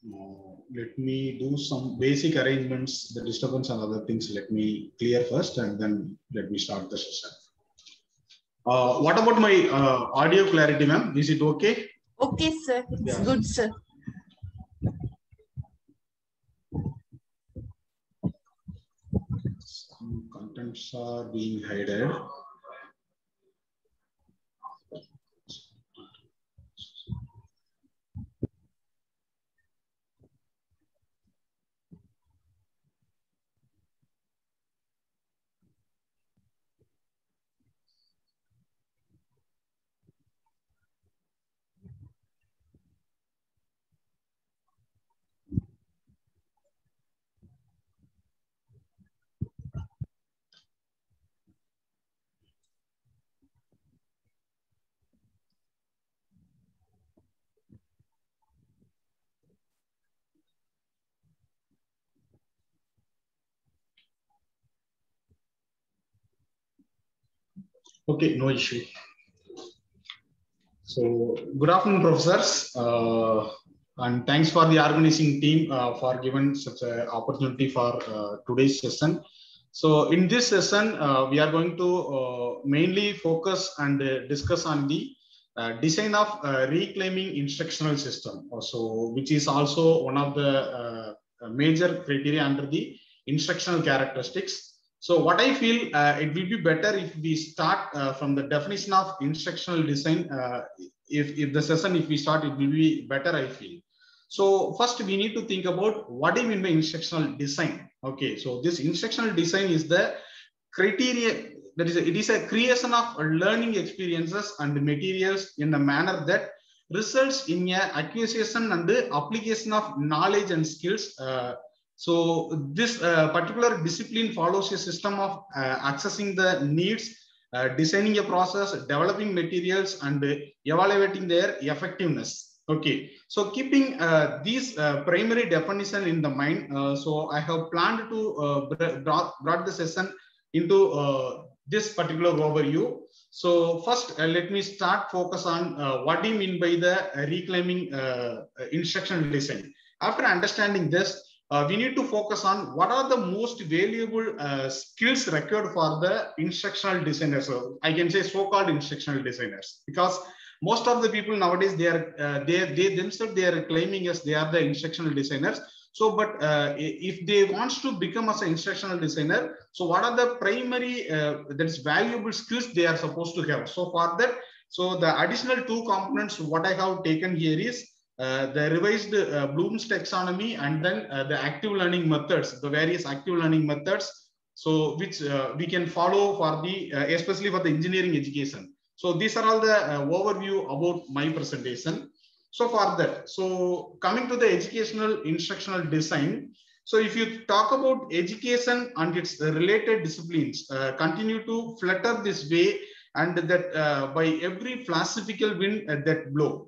Let me do some basic arrangements, the disturbance and other things. Let me clear first, and then let me start the session. What about my audio clarity, ma'am? Is it okay? Okay, sir. It's good, sir. Some contents are being hidden. Okay, no issue. So, good afternoon, professors, and thanks for the organizing team for giving such an opportunity for today's session. So, in this session, we are going to mainly focus and discuss on the design of reclaiming instructional system, so which is also one of the major criteria under the instructional characteristics. So what I feel, it will be better if we start from the definition of instructional design. If the session, if we start, it will be better, I feel. So first we need to think about what do you mean by instructional design. Okay, so this instructional design is the criteria, that is, it is a creation of learning experiences and materials in a manner that results in a acquisition and the application of knowledge and skills. So this particular discipline follows a system of accessing the needs, designing a process, developing materials, and evaluating their effectiveness. Okay, so keeping these primary definition in the mind, so I have planned to brought the session into this particular overview. So first, let me start focus on what do you mean by the reclaiming instructional design. After understanding this, we need to focus on what are the most valuable skills required for the instructional designers. So I can say so-called instructional designers, because most of the people nowadays, they are they themselves, they are claiming as they are the instructional designers. So, but if they want to become as an instructional designer, so what are the primary that is valuable skills they are supposed to have? So for that, so the additional two components what I have taken here is the revised Bloom's taxonomy, and then the active learning methods, the various active learning methods, so which we can follow for the especially for the engineering education. So these are all the overview about my presentation. So for that, so coming to the educational instructional design. So if you talk about education and its related disciplines, continue to flutter this way, and that by every philosophical wind that blow.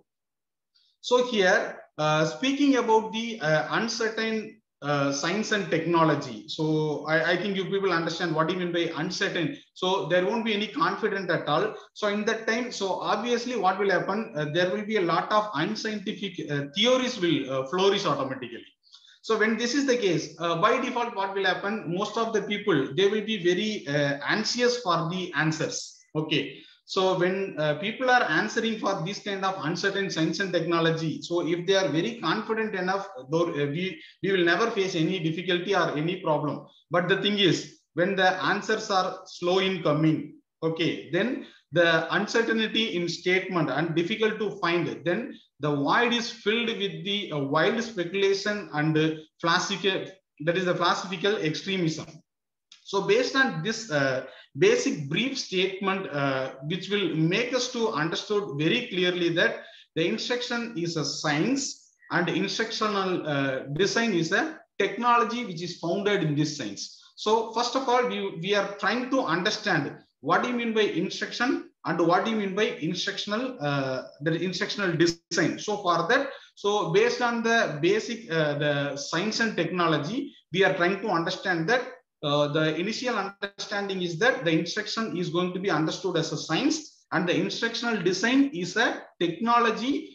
So here, speaking about the uncertain science and technology. So I think you people understand what you mean by uncertain. So there won't be any confidence at all. So in that time, so obviously what will happen? There will be a lot of unscientific theories will flourish automatically. So when this is the case, by default, what will happen? Most of the people, they will be very anxious for the answers. Okay. So when people are answering for this kind of uncertain science and technology, so if they are very confident enough, though we will never face any difficulty or any problem. But the thing is, when the answers are slow in coming, okay, then the uncertainty in statement and difficult to find, then the void is filled with the wild speculation and philosophical, that is the philosophical extremism. So based on this basic brief statement, which will make us to understood very clearly that the instruction is a science and instructional design is a technology which is founded in this science. So first of all, we are trying to understand what do you mean by instruction and what do you mean by instructional the instructional design. So for that, so based on the basic the science and technology, we are trying to understand that the initial understanding is that the instruction is going to be understood as a science, and the instructional design is a technology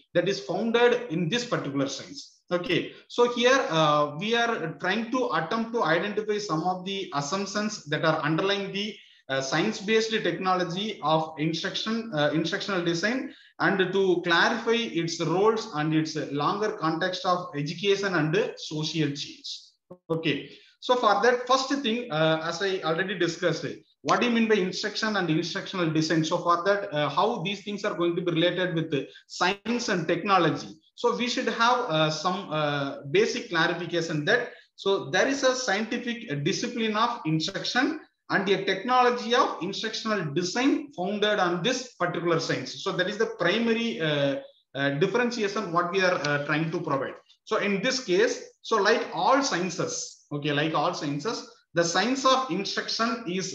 that is founded in this particular science. Okay, so here we are trying to attempt to identify some of the assumptions that are underlying the science-based technology of instructional design, and to clarify its roles and its longer context of education and social change. Okay, so for that first thing, as I already discussed, what do you mean by instruction and instructional design? So for that, how these things are going to be related with science and technology. So we should have some basic clarification that, so there is a scientific discipline of instruction and a technology of instructional design founded on this particular science. So that is the primary differentiation what we are trying to provide. So in this case, so like all sciences, okay, like all sciences, the science of instruction is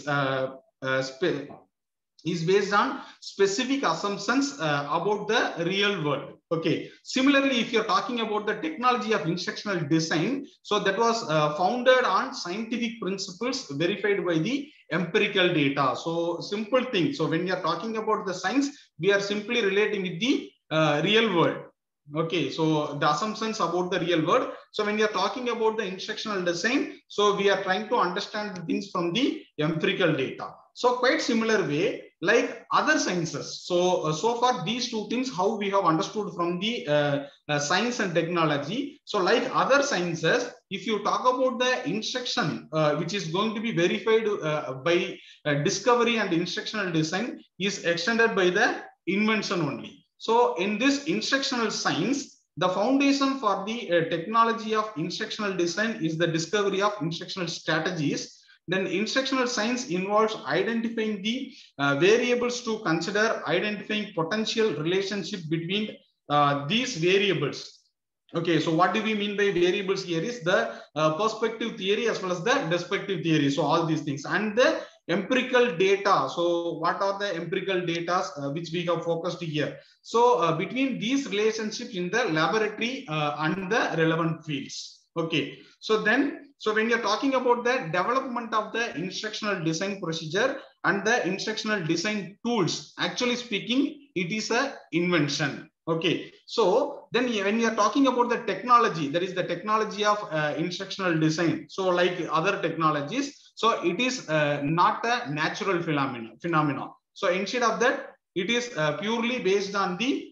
based on specific assumptions about the real world. Okay, similarly, if you're talking about the technology of instructional design, so that was founded on scientific principles verified by the empirical data. So simple thing. So when you're talking about the science, we are simply relating with the real world. Okay, so the assumptions about the real world. So when you're talking about the instructional design, so we are trying to understand the things from the empirical data. So quite similar way, like other sciences. So so far these two things how we have understood from the science and technology. So like other sciences, if you talk about the instruction which is going to be verified by discovery and instructional design, is extended by the invention only. So in this instructional science, the foundation for the technology of instructional design is the discovery of instructional strategies. Then instructional science involves identifying the variables to consider, identifying potential relationship between these variables. Okay, so what do we mean by variables here is the perspective theory as well as the descriptive theory. So all these things and the empirical data. So what are the empirical data which we have focused here? So between these relationships in the laboratory and the relevant fields. Okay, so then, so when you're talking about the development of the instructional design procedure and the instructional design tools, actually speaking, it is a invention. Okay, so then when you are talking about the technology, that is the technology of instructional design. So like other technologies, so it is not a natural phenomena. So instead of that, it is purely based on the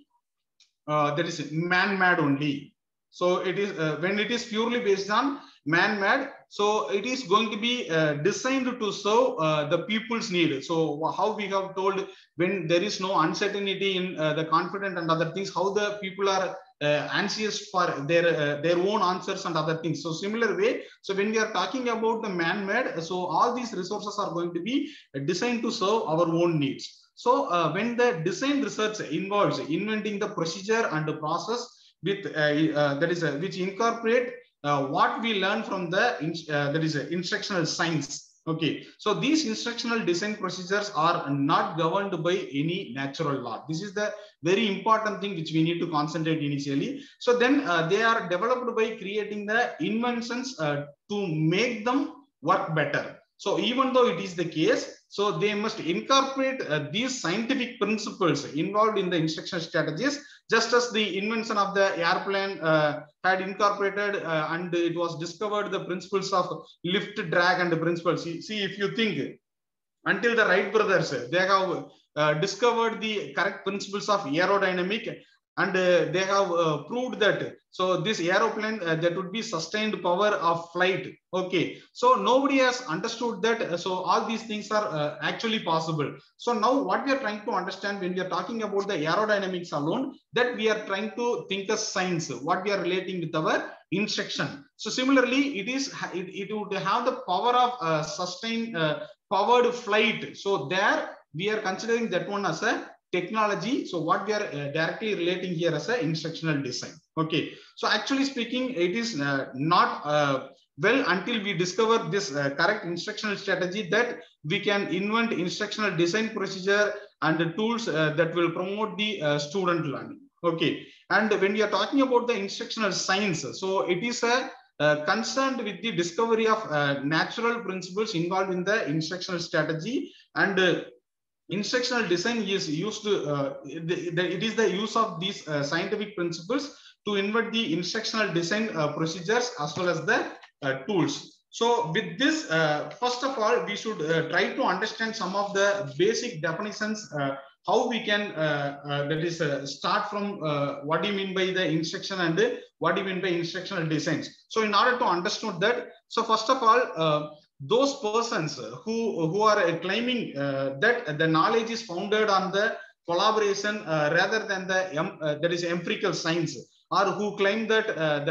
that is man-made only. So it is when it is purely based on man-made, so it is going to be designed to serve the people's need. So how we have told, when there is no uncertainty in the confident and other things, how the people are anxious for their own answers and other things. So similar way, so when we are talking about the man-made, so all these resources are going to be designed to serve our own needs. So when the design research involves inventing the procedure and the process with that is which incorporate what we learn from the that is instructional science. Okay, so these instructional design procedures are not governed by any natural law. This is the very important thing which we need to concentrate initially. So then they are developed by creating the inventions to make them work better. So even though it is the case, so they must incorporate these scientific principles involved in the instructional strategies, just as the invention of the airplane had incorporated and it was discovered the principles of lift, drag, and the principles. See, if you think, until the Wright brothers, they have discovered the correct principles of aerodynamic, and they have proved that so this aeroplane that would be sustained power of flight. Okay, so nobody has understood that. So all these things are actually possible. So now what we are trying to understand when we are talking about the aerodynamics alone, that we are trying to think as science, what we are relating with our instruction. So similarly, it would have the power of sustained powered flight. So there we are considering that one as a technology. So what we are directly relating here as a instructional design. Okay, so actually speaking, it is not well until we discover this correct instructional strategy that we can invent instructional design procedure and the tools that will promote the student learning. Okay, and when we are talking about the instructional science, so it is a concerned with the discovery of natural principles involved in the instructional strategy, and instructional design is used to, it is the use of these scientific principles to invert the instructional design procedures as well as the tools. So with this, first of all, we should try to understand some of the basic definitions, how we can start from what do you mean by the instruction and what do you mean by instructional designs. So in order to understand that, so first of all, those persons who are claiming that the knowledge is founded on the collaboration rather than the that is empirical science, or who claim that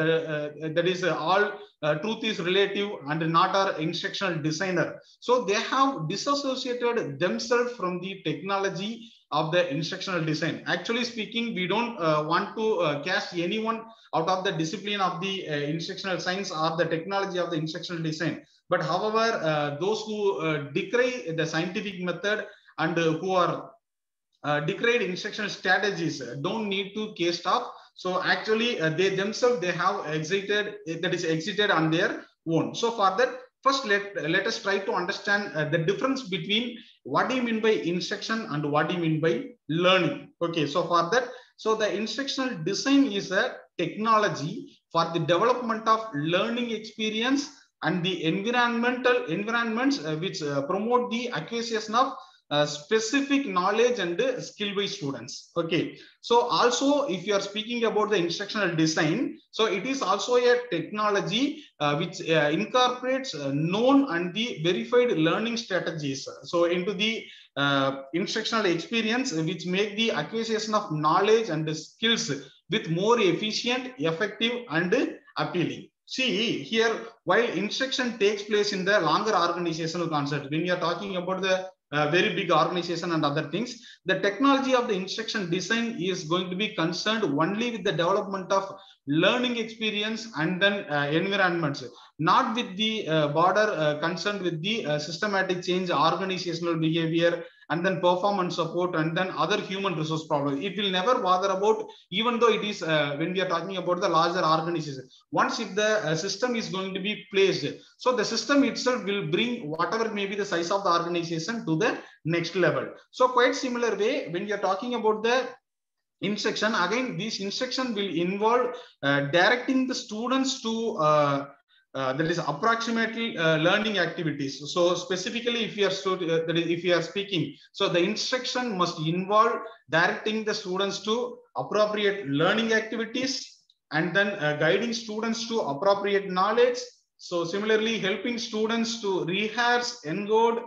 that is all truth is relative and not our instructional designer. So they have disassociated themselves from the technology of the instructional design. Actually speaking, we don't want to cast anyone out of the discipline of the instructional science or the technology of the instructional design. But however, those who decry the scientific method and who are decried instructional strategies don't need to cast off. So actually, they themselves, they have exited, that is exited on their own. So for that, first let us try to understand the difference between what do you mean by instruction and what do you mean by learning. Okay, so for that, so the instructional design is a technology for the development of learning experience and the environments which promote the acquisition of specific knowledge and skill by students. Okay, so also if you are speaking about the instructional design, so it is also a technology which incorporates known and the verified learning strategies so into the instructional experience, which make the acquisition of knowledge and skills with more efficient, effective and appealing. See here, while instruction takes place in the longer organizational concept, when you are talking about the very big organization and other things, the technology of the instruction design is going to be concerned only with the development of learning experience and then environments, not with the broader concerned with the systematic change, organizational behavior, and then performance support, and then other human resource problems. It will never bother about, even though it is when we are talking about the larger organization. Once if the system is going to be placed, so the system itself will bring whatever may be the size of the organization to the next level. So quite similar way, when you are talking about the instruction, again this instruction will involve directing the students to that is approximately learning activities. So specifically, if you are if you are speaking, so the instruction must involve directing the students to appropriate learning activities, and then guiding students to appropriate knowledge. So similarly, helping students to rehearse, encode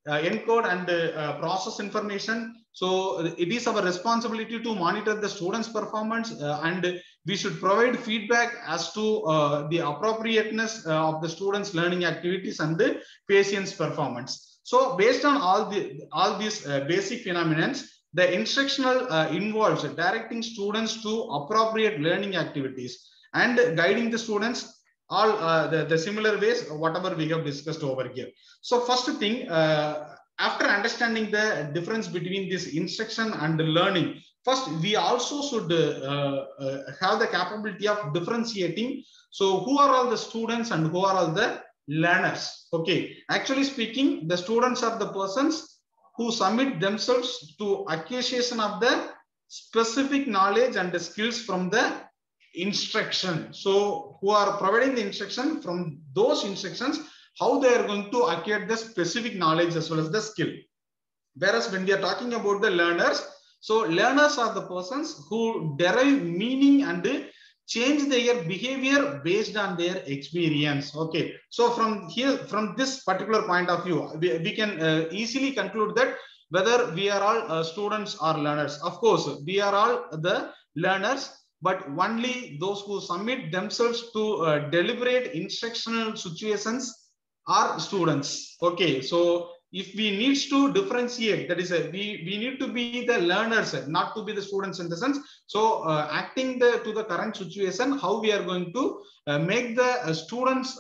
and process information. So it is our responsibility to monitor the students' performance, and we should provide feedback as to the appropriateness of the students' learning activities and the patient's performance. So based on all these basic phenomena, the instructional involves directing students to appropriate learning activities and guiding the students all the similar ways, whatever we have discussed over here. So first thing, after understanding the difference between this instruction and learning, first we also should have the capability of differentiating. So who are all the students and who are all the learners? Okay, actually speaking, the students are the persons who submit themselves to acquisition of the specific knowledge and the skills from the instruction. So who are providing the instruction, from those instructions, how they are going to acquire the specific knowledge as well as the skill. Whereas when we are talking about the learners, so learners are the persons who derive meaning and change their behavior based on their experience. Okay, so from here, from this particular point of view, we can easily conclude that whether we are all students or learners. Of course, we are all the learners, but only those who submit themselves to deliberate instructional situations are students. Okay, so if we need to differentiate, that is we need to be the learners, not to be the students in the sense. So acting to the current situation, how we are going to make the students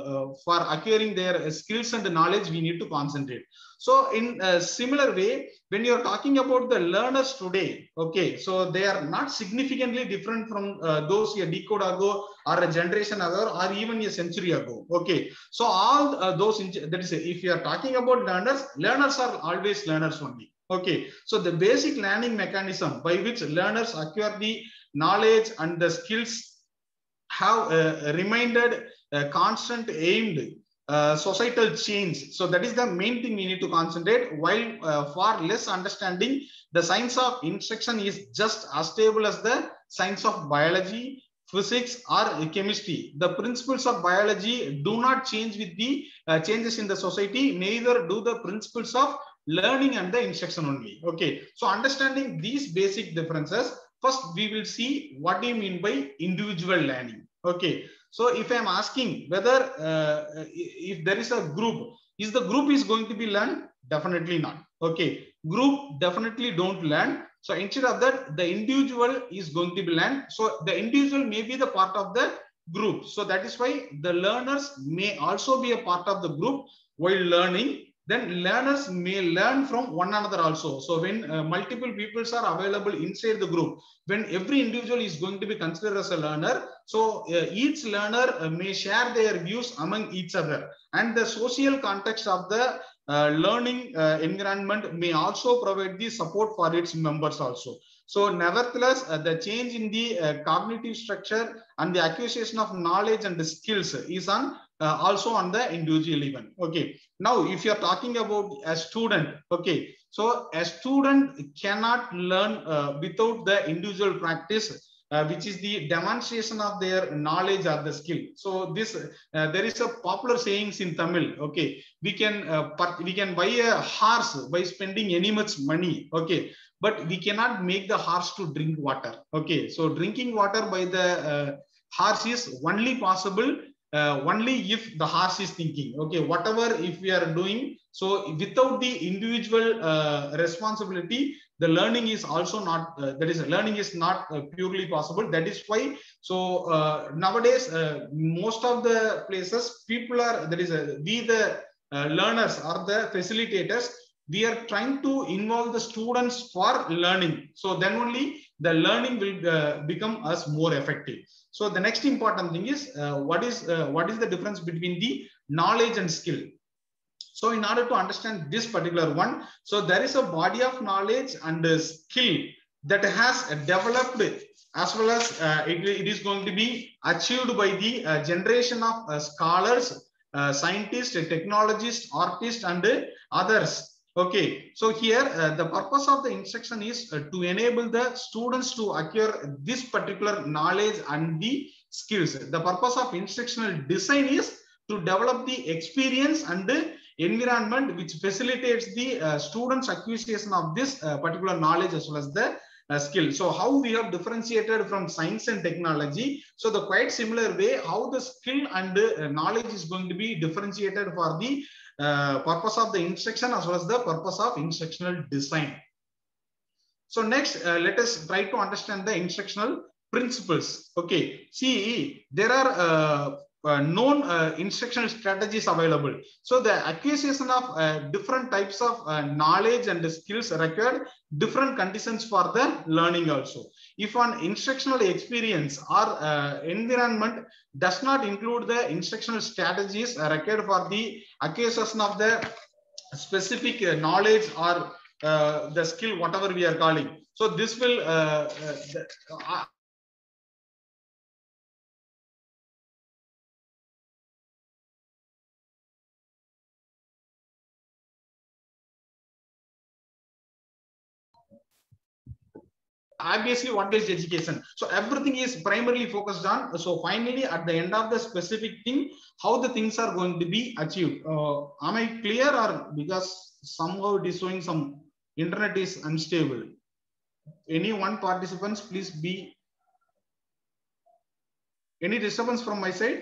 for acquiring their skills and knowledge, we need to concentrate. So in a similar way, when you're talking about the learners today, okay, so they are not significantly different from those a decade ago or a generation ago or even a century ago. Okay, so all those, that is, if you are talking about learners, learners are always learners only. Okay, so the basic learning mechanism by which learners acquire the knowledge and the skills have reminded constant aimed societal change. So that is the main thing we need to concentrate. While far less understanding, the science of instruction is just as stable as the science of biology, physics, or chemistry. The principles of biology do not change with the changes in the society. Neither do the principles of learning and the instruction only. Okay, so understanding these basic differences, first we will see what do you mean by individual learning. Okay, so if I am asking whether if there is a group, is the group is going to be learned? Definitely not. Okay, group definitely don't learn. So instead of that, the individual is going to be learned. So the individual may be the part of the group. So that is why the learners may also be a part of the group while learning. Then learners may learn from one another also. So when multiple peoples are available inside the group, when every individual is going to be considered as a learner, so each learner may share their views among each other, and the social context of the learning environment may also provide the support for its members also. So nevertheless, the change in the cognitive structure and the acquisition of knowledge and the skills is on also on the individual event. Okay, now if you are talking about a student, okay, so a student cannot learn without the individual practice, which is the demonstration of their knowledge or the skill. So this there is a popular sayings in Tamil. Okay, we can buy a horse by spending any much money. Okay, but we cannot make the horse to drink water. Okay, so drinking water by the horse is only possible only if the horse is thinking. Okay, whatever if we are doing, so without the individual responsibility, the learning is also not that is learning is not purely possible. That is why so nowadays most of the places people are, that is we the learners or the facilitators, we are trying to involve the students for learning. So then only the learning will become us more effective. So the next important thing is what is the difference between the knowledge and skill. So in order to understand this particular one, so there is a body of knowledge and skill that has developed, as well as it is going to be achieved by the generation of scholars, scientists, technologists, artists, and others. Okay, so here the purpose of the instruction is to enable the students to acquire this particular knowledge and the skills. The purpose of instructional design is to develop the experience and the environment which facilitates the students' acquisition of this particular knowledge as well as the skill. So how we have differentiated from science and technology. So the quite similar way how the skill and knowledge is going to be differentiated for the purpose of the instruction as well as the purpose of instructional design. So next, let us try to understand the instructional principles. Okay, see, there are known instructional strategies available. So the acquisition of different types of knowledge and skills require different conditions for the learning also. If an instructional experience or environment does not include the instructional strategies required for the acquisition of the specific knowledge or the skill, whatever we are calling, so this will obviously what is education. So everything is primarily focused on, so finally at the end of the specific thing, how the things are going to be achieved. Am I clear, or because somehow it is showing some internet is unstable? Any one participants, please be. Any disturbance from my side?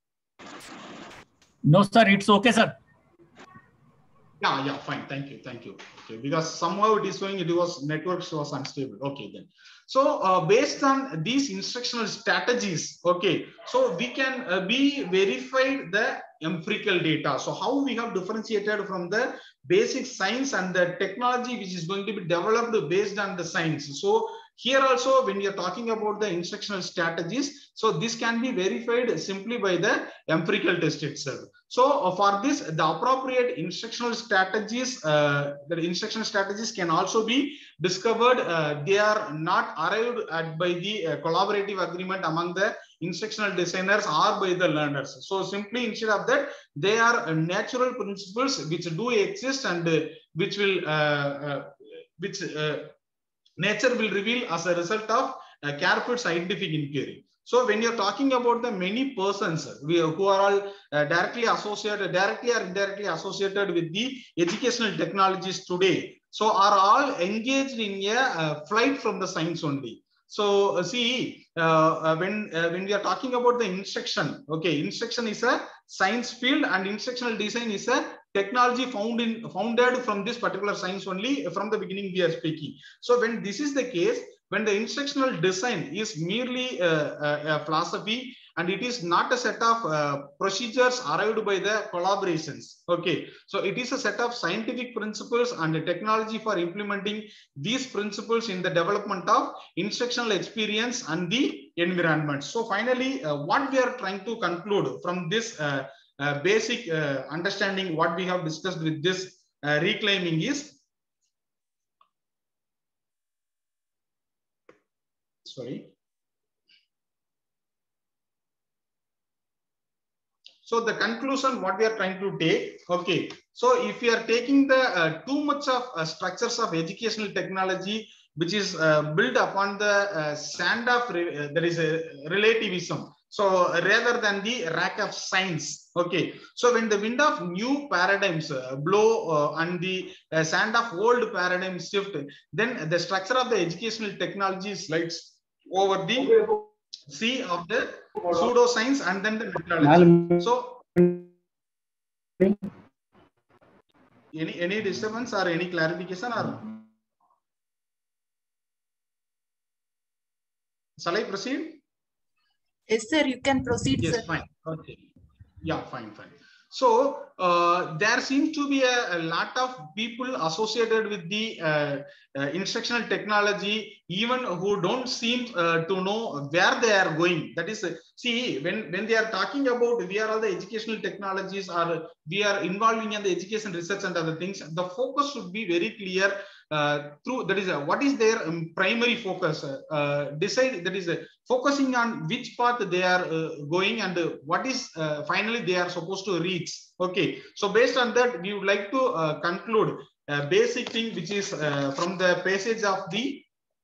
No sir, it's okay sir. Yeah, fine. Thank you. Okay, because somehow it is showing it was network was unstable. Okay, then. So based on these instructional strategies, okay, so we can be verified the empirical data. So how we have differentiated from the basic science and the technology which is going to be developed based on the science. So Here also, when you're talking about the instructional strategies, so this can be verified simply by the empirical test itself. So for this, the appropriate instructional strategies, can also be discovered. They are not arrived at by the collaborative agreement among the instructional designers or by the learners. So simply instead of that, they are natural principles which do exist and which will nature will reveal as a result of careful scientific inquiry. So when you're talking about the many persons who are all directly or indirectly associated with the educational technologies today, so are all engaged in a flight from the science only. So see, when we are talking about the instruction, okay, instruction is a science field and instructional design is a technology founded from this particular science only. From the beginning we are speaking. So when this is the case, when the instructional design is merely a philosophy and it is not a set of procedures arrived by the collaborations, okay, so it is a set of scientific principles and a technology for implementing these principles in the development of instructional experience and the environment. So finally, what we are trying to conclude from this basic understanding what we have discussed with this reclaiming is, so the conclusion what we are trying to take, okay, so if we are taking the too much of structures of educational technology which is built upon the sand of there is a relativism, so rather than the rack of science, okay, so when the wind of new paradigms blow and the sand of old paradigms shift, then the structure of the educational technology slides over the sea of the pseudoscience and then the methodology. So any disturbance or any clarification, or shall I proceed? Yes, sir, you can proceed. Yes, sir. fine. Okay. Yeah, fine. So there seems to be a lot of people associated with the instructional technology, even who don't seem to know where they are going. That is, see, when they are talking about we are all the educational technologies or we are involving in the education research and other things, the focus should be very clear. Through that is what is their primary focus, decide, that is focusing on which path they are going and what is finally they are supposed to reach. Okay, so based on that we would like to conclude a basic thing which is from the passage of the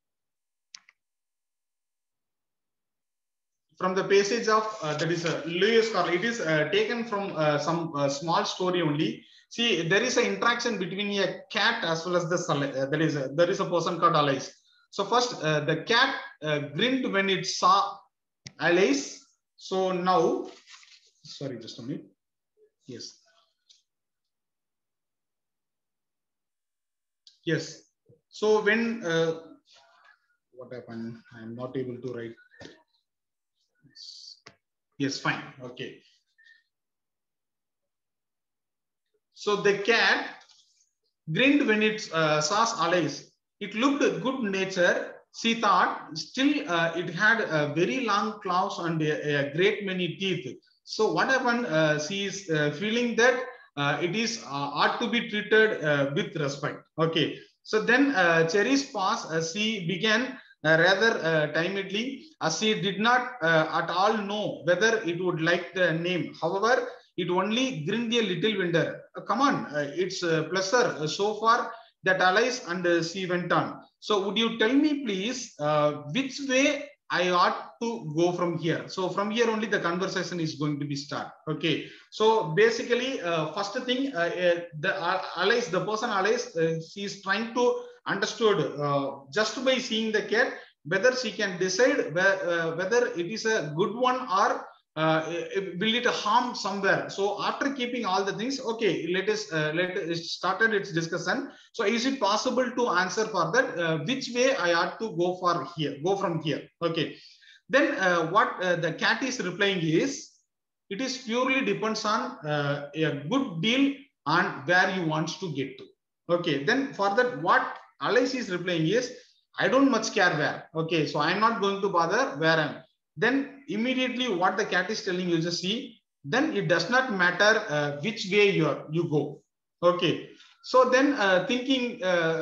that is Lewis Carroll. It is taken from some small story only. See, there is an interaction between a cat as well as the there is a person called Alice. So first, the cat grinned when it saw Alice. So now, sorry, just a minute. Yes. Yes. So when what happened? I am not able to write. Yes, fine. Okay. So the cat grinned when it saw Alice. It looked good nature. She thought still it had very long claws and a great many teeth. So what happened? She is feeling that it is ought to be treated with respect. Okay. So then Cherry's pass, she began rather timidly, as she did not at all know whether it would like the name. However, it only grinned a little vendor. Come on, it's a pleasure so far, that Alice, and she went on. So would you tell me please which way I ought to go from here? So from here only the conversation is going to be start. Okay. So basically, first thing, Alice, the person Alice, she is trying to understood just by seeing the cat whether she can decide whether it is a good one or will it harm somewhere. So after keeping all the things, okay, let us started its discussion. So is it possible to answer for that which way I ought to go from here? Okay, then what the cat is replying is, it is purely depends on a good deal on where you want to get to. Okay, then for that what Alice is replying is, I don't much care where. Okay, so I'm not going to bother where I'm. Then immediately what the cat is telling you, just see, then it does not matter which way you go. Okay, so then thinking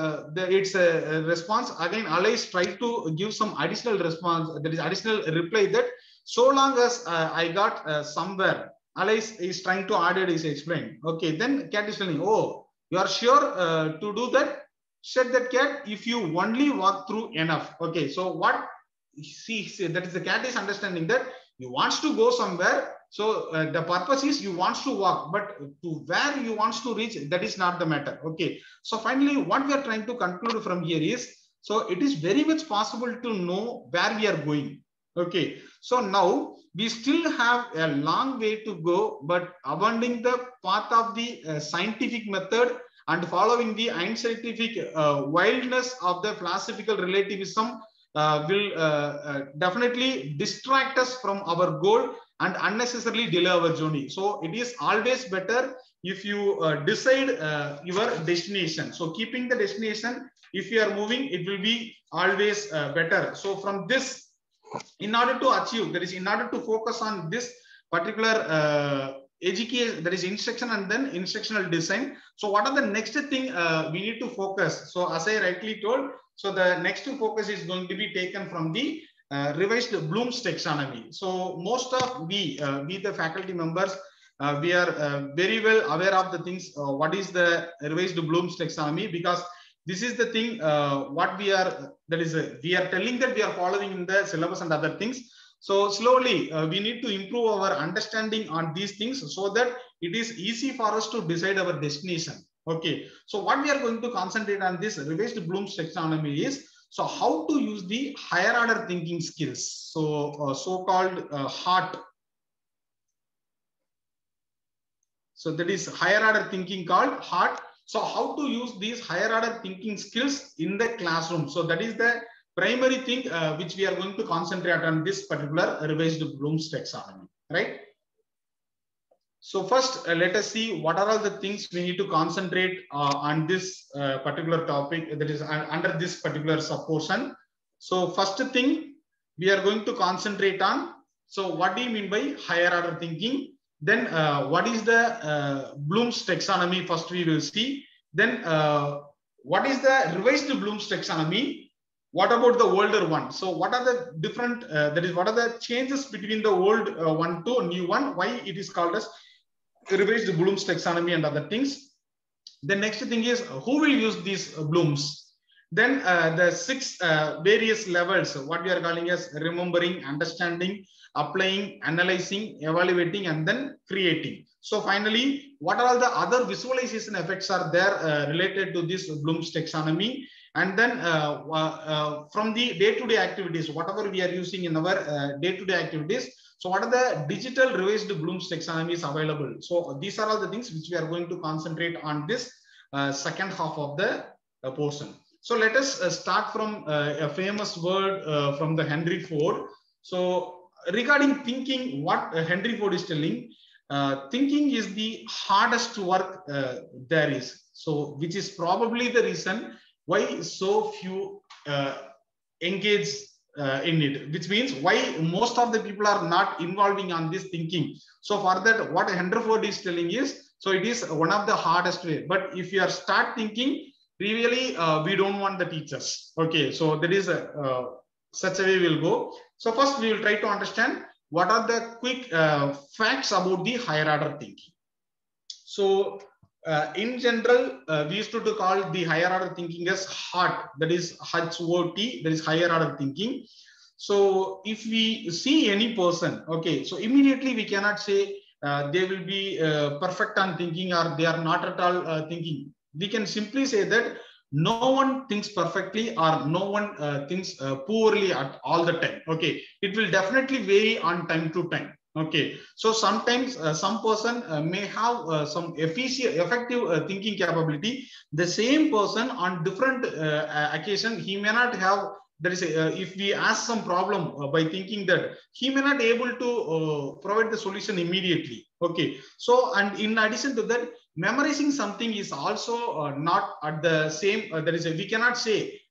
it's a response, again Alice tried to give some additional response, that is additional reply, that so long as I got somewhere, Alice is trying to add it, is explained. Okay, then cat is telling, oh, you are sure to do that? Said that cat, if you only walk through enough. Okay, so what see that is the cat is understanding that you wants to go somewhere. So the purpose is you wants to walk, but to where you wants to reach, that is not the matter. Okay, so finally what we are trying to conclude from here is, so it is very much possible to know where we are going. Okay, so now we still have a long way to go, but abandoning the path of the scientific method and following the unscientific wildness of the philosophical relativism will definitely distract us from our goal and unnecessarily delay our journey. So it is always better if you decide your destination. So keeping the destination, if you are moving, it will be always better. So from this, in order to achieve, that is in order to focus on this particular education, that is instruction and then instructional design. So what are the next thing we need to focus? So as I rightly told, so the next focus is going to be taken from the revised Bloom's taxonomy. So most of we the faculty members, we are very well aware of the things, what is the revised Bloom's taxonomy, because this is the thing what we are, that is we are telling that we are following in the syllabus and other things. So slowly we need to improve our understanding on these things so that it is easy for us to decide our destination. Okay, so what we are going to concentrate on this revised Bloom's taxonomy is, so how to use the higher order thinking skills. So so-called HEART. So that is higher order thinking called HEART. So how to use these higher order thinking skills in the classroom. So that is the primary thing which we are going to concentrate on this particular revised Bloom's taxonomy, right? So first, let us see what are all the things we need to concentrate on this particular topic, that is under this particular subportion. So first thing we are going to concentrate on, so what do you mean by higher order thinking? Then what is the Bloom's taxonomy? First we will see. Then what is the revised Bloom's taxonomy? What about the older one? So what are the different, that is what are the changes between the old one to new one? Why it is called as revised Bloom's taxonomy and other things. The next thing is who will use these Blooms? Then the 6 various levels, what we are calling as remembering, understanding, applying, analyzing, evaluating, and then creating. So finally, what are all the other visualization effects are there related to this Bloom's taxonomy? And then from the day-to-day activities, whatever we are using in our day-to-day activities, so what are the digital revised Bloom's taxonomies available? So these are all the things which we are going to concentrate on this second half of the portion. So let us start from a famous word from the Henry Ford. So regarding thinking, what Henry Ford is telling, thinking is the hardest work there is. So which is probably the reason why so few engage in it, which means why most of the people are not involving on this thinking. So for that, what Henry Ford is telling is, so it is one of the hardest way. But if you are start thinking, really we don't want the teachers. Okay, so there is a such a way we'll go. So first we will try to understand what are the quick facts about the higher order thinking. So in general, we used to call the higher order thinking as HOT, that is H-O-T, that is higher order thinking. So if we see any person, okay, so immediately we cannot say they will be perfect on thinking or they are not at all thinking. We can simply say that no one thinks perfectly or no one thinks poorly at all the time. Okay, it will definitely vary on time to time. Okay, so sometimes some person may have some effective thinking capability. The same person on different occasion, he may not have. There is a, if we ask some problem by thinking that, he may not able to provide the solution immediately. Okay, so and in addition to that, memorizing something is also not at the same. There is a, we cannot say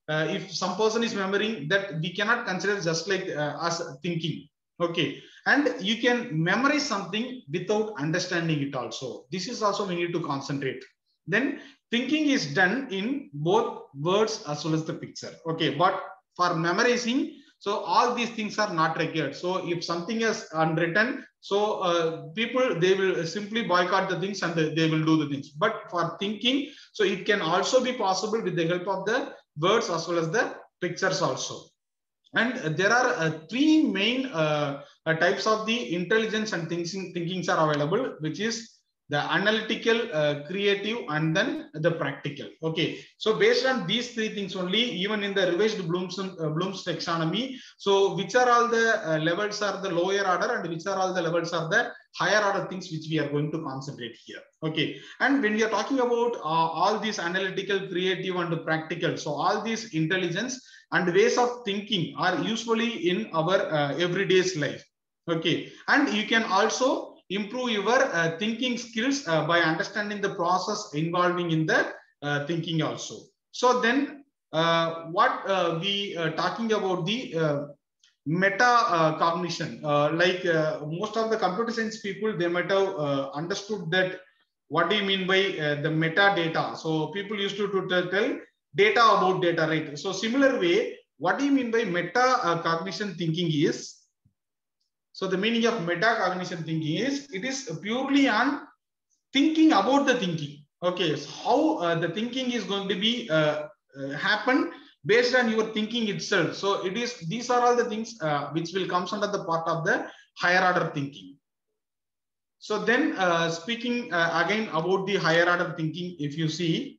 if some person is remembering, that we cannot consider just like as thinking. Okay, and you can memorize something without understanding it also. This is also we need to concentrate. Then thinking is done in both words as well as the picture. Okay, but for memorizing, so all these things are not required. So if something is unwritten, so people, they will simply boycott the things and they will do the things. But for thinking, so it can also be possible with the help of the words as well as the pictures also. And there are three main types of the intelligence and thinkings are available, which is the analytical, creative, and then the practical. Okay, so based on these three things only, even in the revised Bloom's taxonomy, so which are all the levels are the lower order and which are all the levels are the higher order things which we are going to concentrate here. Okay, and when we are talking about all these analytical, creative, and practical, so all these intelligence and ways of thinking are usually in our everyday's life. Okay, and you can also improve your thinking skills by understanding the process involving in the thinking also. So then what we talking about the meta cognition, like most of the computer science people, they might have understood that what do you mean by the metadata. So people used to tell data about data, right? So similar way, what do you mean by meta cognition thinking is, so the meaning of metacognition thinking is, it is purely on thinking about the thinking. Okay, so how the thinking is going to be happen based on your thinking itself. So it is, these are all the things which will comes under the part of the higher order thinking. So then speaking again about the higher order thinking, if you see,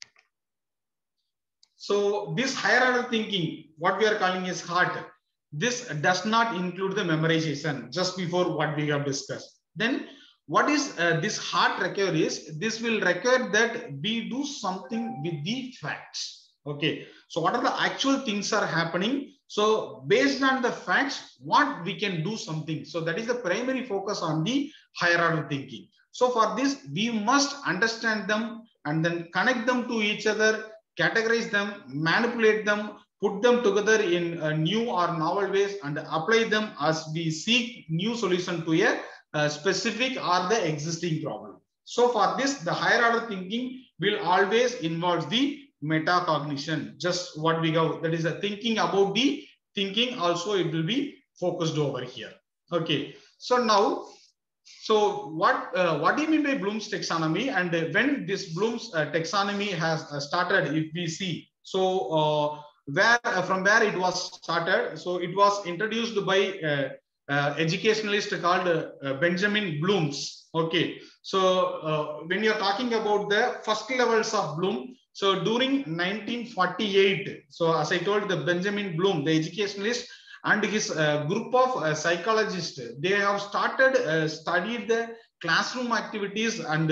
so this higher order thinking, what we are calling is heart, this does not include the memorization, just before what we have discussed. Then what is this heart require is, this will require that we do something with the facts. Okay, so what are the actual things are happening? So based on the facts, what we can do something. So that is the primary focus on the higher order thinking. So for this, we must understand them and then connect them to each other, categorize them, manipulate them, put them together in new or novel ways, and apply them as we seek new solution to a specific or the existing problem. So for this, the higher order thinking will always involve the metacognition, just what we have, that is a thinking about the thinking also, it will be focused over here. Okay, so now, so what do you mean by Bloom's taxonomy, and when this Bloom's taxonomy has started, if we see, so where from where it was started? So it was introduced by educationalist called Benjamin Bloom's. Okay, so when you're talking about the first levels of Bloom, so during 1948, so as I told, the Benjamin Bloom, the educationalist, and his group of psychologists, they have started studied the classroom activities and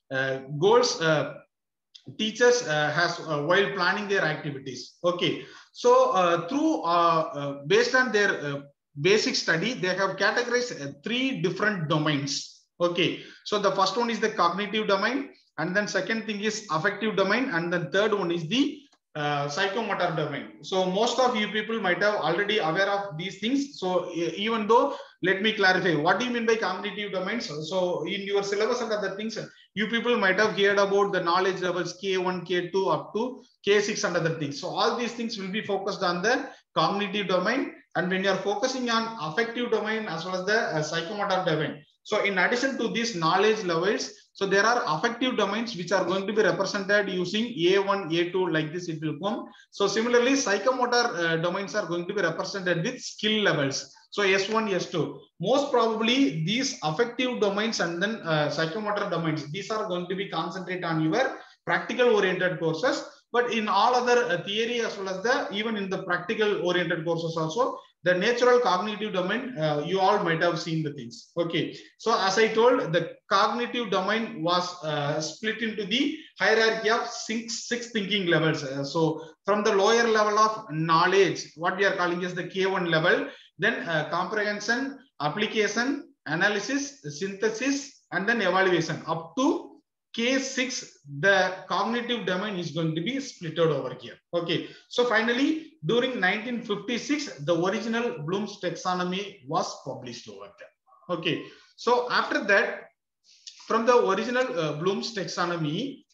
goals teachers has while planning their activities. Okay, so through based on their basic study, they have categorized three different domains. Okay, so the first one is the cognitive domain, and then second thing is affective domain, and then third one is the psychomotor domain. So most of you people might have already aware of these things. So even though, let me clarify, what do you mean by cognitive domains? So in your syllabus and other things, you people might have heard about the knowledge levels K1, K2 up to K6 and other things. So all these things will be focused on the cognitive domain. And when you are focusing on affective domain as well as the psychomotor domain, so in addition to these knowledge levels, so there are affective domains which are going to be represented using A1, A2, like this it will come. So similarly, psychomotor domains are going to be represented with skill levels. So S1, S2. Most probably these affective domains and then psychomotor domains, these are going to be concentrated on your practical oriented courses. But in all other theory as well as the even in the practical oriented courses also, the natural cognitive domain, you all might have seen the things. Okay, so as I told, the cognitive domain was split into the hierarchy of six thinking levels. So from the lower level of knowledge, what we are calling as the K1 level, then comprehension, application, analysis, synthesis, and then evaluation up to K6, the cognitive domain is going to be split out over here. Okay. So finally, during 1956, the original Bloom's taxonomy was published over there. Okay. So after that, from the original Bloom's taxonomy,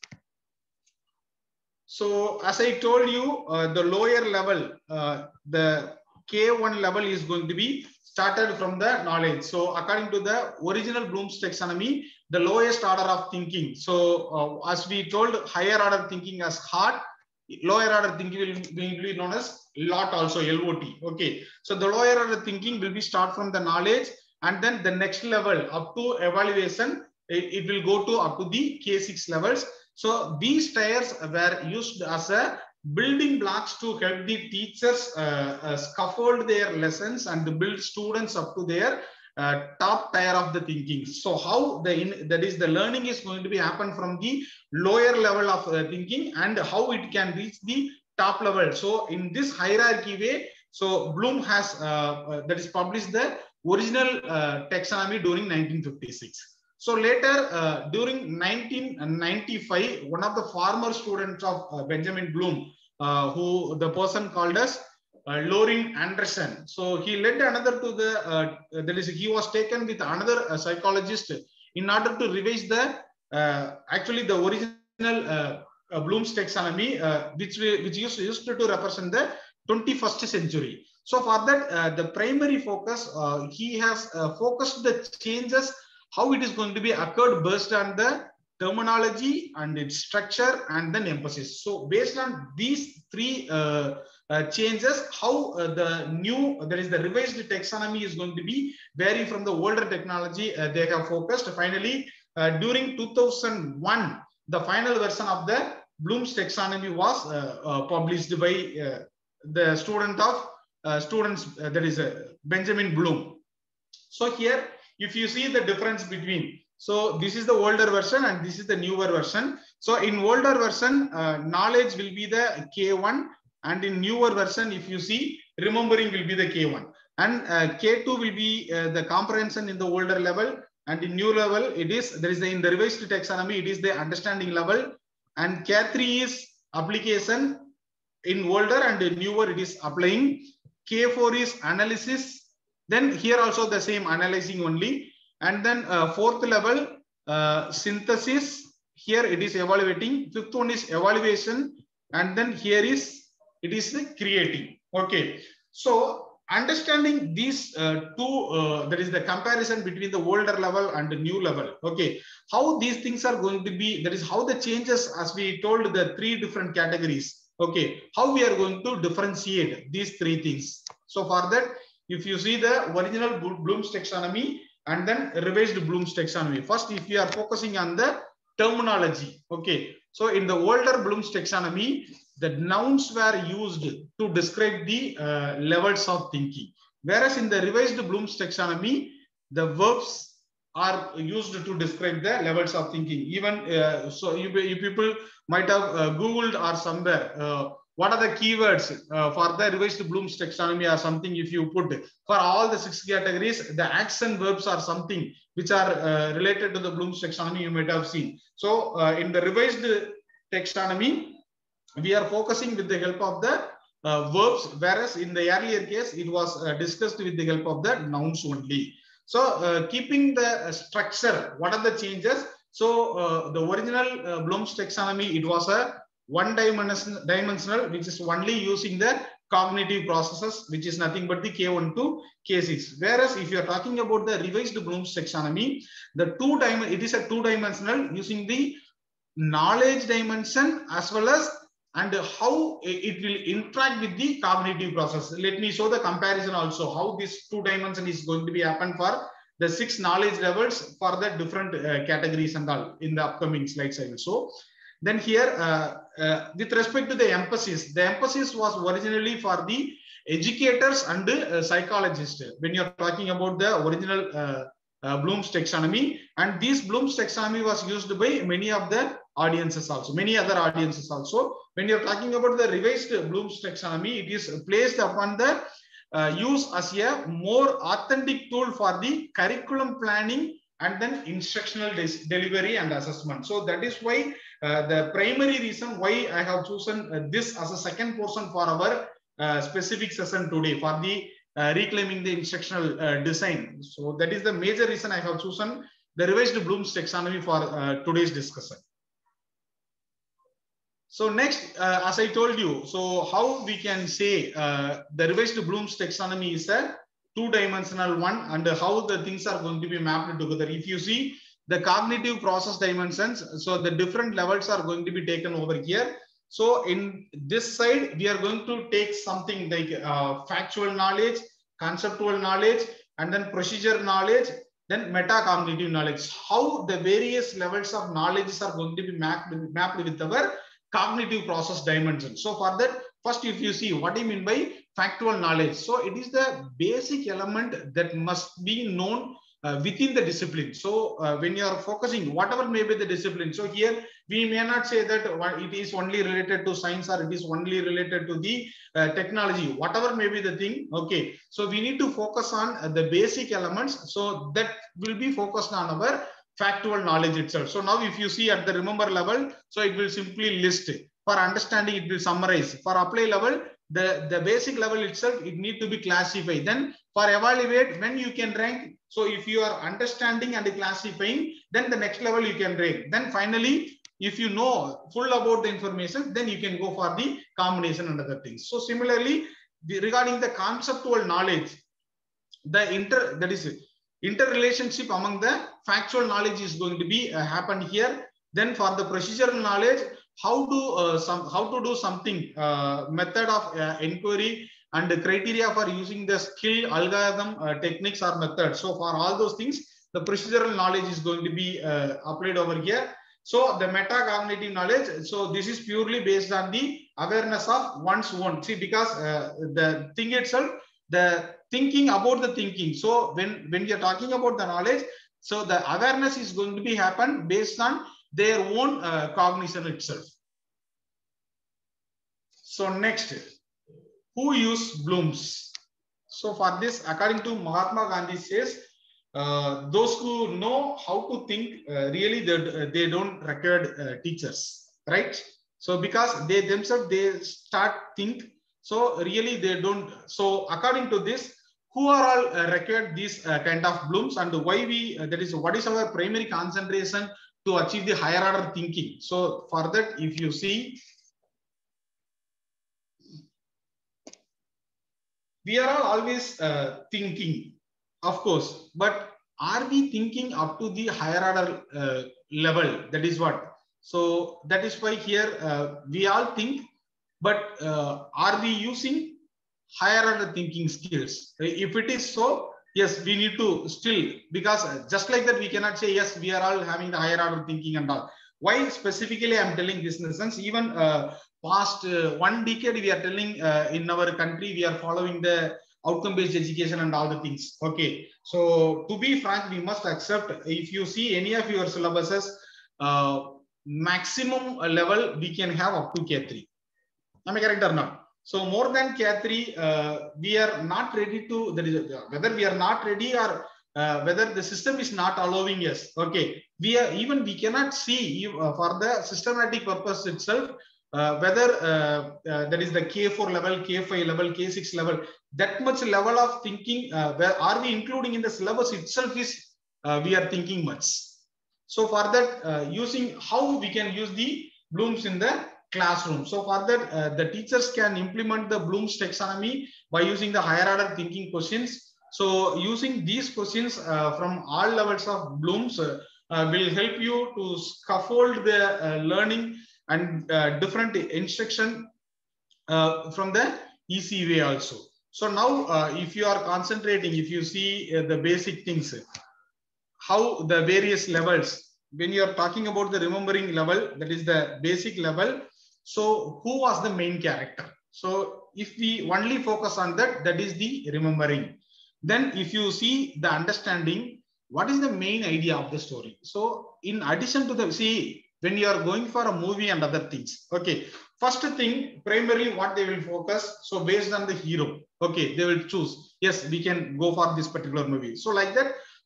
so as I told you, the lower level, the K1 level is going to be started from the knowledge. So according to the original Bloom's taxonomy, the lowest order of thinking. So as we told, higher order thinking as heart, lower order thinking will be known as lot, also LOT. Okay. So the lower order thinking will be start from the knowledge, and then the next level up to evaluation, it will go to up to the K6 levels. So these tiers were used as a building blocks to help the teachers scaffold their lessons and build students up to their top tier of the thinking. So how that is the learning is going to be happen from the lower level of thinking, and how it can reach the top level. So in this hierarchy way, so Bloom has that is published the original taxonomy during 1956. So later, during 1995, one of the former students of Benjamin Bloom, who the person called as Lorin Anderson. So he led another to the, that is, he was taken with another psychologist in order to revise the, actually the original Bloom's taxonomy, which used to represent the 21st century. So for that, the primary focus, he has focused the changes, how it is going to be occurred based on the terminology and its structure and then emphasis. So based on these three changes, how the new, that is the revised taxonomy is going to be vary from the older technology they have focused. Finally, during 2001, the final version of the Bloom's taxonomy was published by the student of that is Benjamin Bloom. So here, if you see the difference between, so this is the older version and this is the newer version. So in older version, knowledge will be the K1, and in newer version, if you see, remembering will be the K1, and K2 will be the comprehension in the older level, and in new level it is, there is in the revised taxonomy, it is the understanding level, and K3 is application in older, and in newer it is applying. K4 is analysis. Then here also the same, analyzing only. And then fourth level, synthesis. Here it is evaluating. Fifth one is evaluation. And then here is, it is the creating. Okay. So understanding these two, that is the comparison between the older level and the new level. Okay. How these things are going to be, that is how the changes, as we told, the three different categories. Okay. How we are going to differentiate these three things. So for that, if you see the original Bloom's taxonomy and then revised Bloom's taxonomy. First, if you are focusing on the terminology, okay. So in the older Bloom's taxonomy, the nouns were used to describe the levels of thinking. Whereas in the revised Bloom's taxonomy, the verbs are used to describe the levels of thinking. Even so, you people might have Googled or somewhere. What are the keywords for the revised Bloom's taxonomy or something? If you put for all the 6 categories, the accent verbs are something which are related to the Bloom's taxonomy, you might have seen. So in the revised taxonomy, we are focusing with the help of the verbs, whereas in the earlier case, it was discussed with the help of the nouns only. So keeping the structure, what are the changes? So the original Bloom's taxonomy, it was a one-dimensional, which is only using the cognitive processes, which is nothing but the K1 to K6. Whereas if you are talking about the revised Bloom's taxonomy, it is a two-dimensional using the knowledge dimension as well as and how it will interact with the cognitive process. Let me show the comparison also, how this two dimension is going to be happen for the 6 knowledge levels for the different categories and all in the upcoming slides I will show. Then here, with respect to the emphasis was originally for the educators and psychologists when you're talking about the original Bloom's taxonomy. And this Bloom's taxonomy was used by many of the audiences also, many other audiences also. When you're talking about the revised Bloom's taxonomy, it is placed upon the use as a more authentic tool for the curriculum planning and then instructional delivery and assessment. So that is why the primary reason why I have chosen this as a second portion for our specific session today for the reclaiming the instructional design. So that is the major reason I have chosen the revised Bloom's taxonomy for today's discussion. So next, as I told you, so how we can say the revised Bloom's taxonomy is a two-dimensional one, and how the things are going to be mapped together. If you see the cognitive process dimensions, so the different levels are going to be taken over here. So in this side, we are going to take something like factual knowledge, conceptual knowledge, and then procedure knowledge, then metacognitive knowledge. How the various levels of knowledge are going to be mapped with our cognitive process dimension. So for that, first, if you see what I mean by factual knowledge, so it is the basic element that must be known within the discipline. So when you are focusing, whatever may be the discipline, so here we may not say that it is only related to science or it is only related to the technology, whatever may be the thing. Okay, so we need to focus on the basic elements, so that will be focused on our factual knowledge itself. So now if you see at the remember level, so it will simply list. For understanding, it will summarize. For apply level, the basic level itself, it need to be classified. Then for evaluate, when you can rank, so if you are understanding and classifying, then the next level you can rank. Then finally, if you know full about the information, then you can go for the combination and other things. So similarly, regarding the conceptual knowledge, the interrelationship among the factual knowledge is going to be happen here. Then for the procedural knowledge, how to do something, method of inquiry and the criteria for using the skill, algorithm, techniques or methods. So for all those things, the procedural knowledge is going to be applied over here. So the metacognitive knowledge, so this is purely based on the awareness of one's own. See, because the thing itself, the thinking about the thinking. So when we are talking about the knowledge, so the awareness is going to be happen based on their own cognition itself. So next, who used Bloom's? So for this, according to Mahatma Gandhi says, those who know how to think, really they don't require teachers, right? So because they themselves, they start think, so really they don't. So according to this, who are all required these kind of Bloom's, and why we, that is what is our primary concentration to achieve the higher order thinking. So for that, if you see, we are all always thinking, of course, but are we thinking up to the higher order level? That is what. So that is why here we all think, but are we using higher order thinking skills? If it is so, yes, we need to still, because just like that, we cannot say, yes, we are all having the higher order thinking and all. Why specifically I'm telling this in the sense, even past 1 decade, we are telling in our country, we are following the outcome-based education and all the things. Okay, so to be frank, we must accept, if you see any of your syllabuses, maximum level we can have up to K3. Am I correct or not? So more than K3, we are not ready to, that is, whether we are not ready or whether the system is not allowing us. Okay, we cannot see for the systematic purpose itself, whether that is the K4 level, K5 level, K6 level, that much level of thinking, where are we including in the syllabus itself is, we are thinking much. So for that, using how we can use the Bloom's in the classroom. So for that, the teachers can implement the Bloom's taxonomy by using the higher order thinking questions. So using these questions from all levels of Bloom's will help you to scaffold the learning and different instruction from the easy way also. So now if you are concentrating, if you see the basic things, how the various levels, when you are talking about the remembering level, that is the basic level. So who was the main character? So if we only focus on that, that is the remembering. Then if you see the understanding, what is the main idea of the story? So in addition to the, see, when you are going for a movie and other things, okay, first thing, primarily what they will focus, so based on the hero, okay, they will choose, yes, we can go for this particular movie. So like that,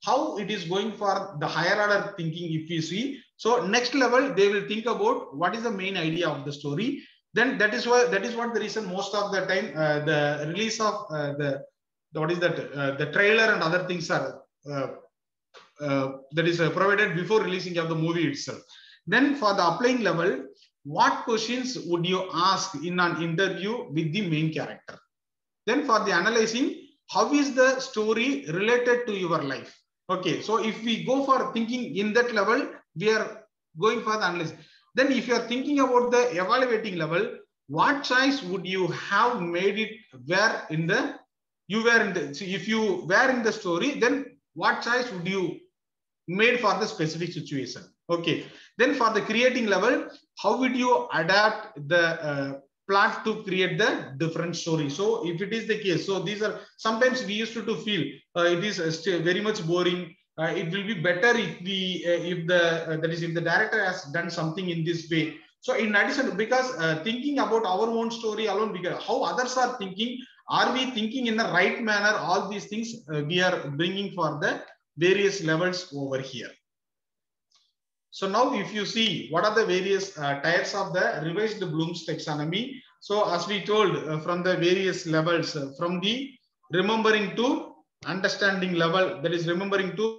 how it is going for the higher order thinking. If you see, so next level, they will think about what is the main idea of the story. Then that is what the reason most of the time the release of what is that the trailer and other things are that is provided before releasing of the movie itself. Then for the applying level, what questions would you ask in an interview with the main character? Then for the analyzing, how is the story related to your life? Okay, so if we go for thinking in that level, we are going for the analysis. Then if you are thinking about the evaluating level, what choice would you have made it where in the, you were in the, so if you were in the story, then what choice would you made for the specific situation? Okay, then for the creating level, how would you adapt the plot to create the different story? So if it is the case, so these are sometimes we used to feel it is still very much boring. It will be better if we if the that is if the director has done something in this way. So in addition, because thinking about our own story alone, because how others are thinking, are we thinking in the right manner? All these things we are bringing for the various levels over here. So now if you see what are the various types of the revised Bloom's taxonomy. So as we told from the various levels, from the remembering to understanding level, that is remembering to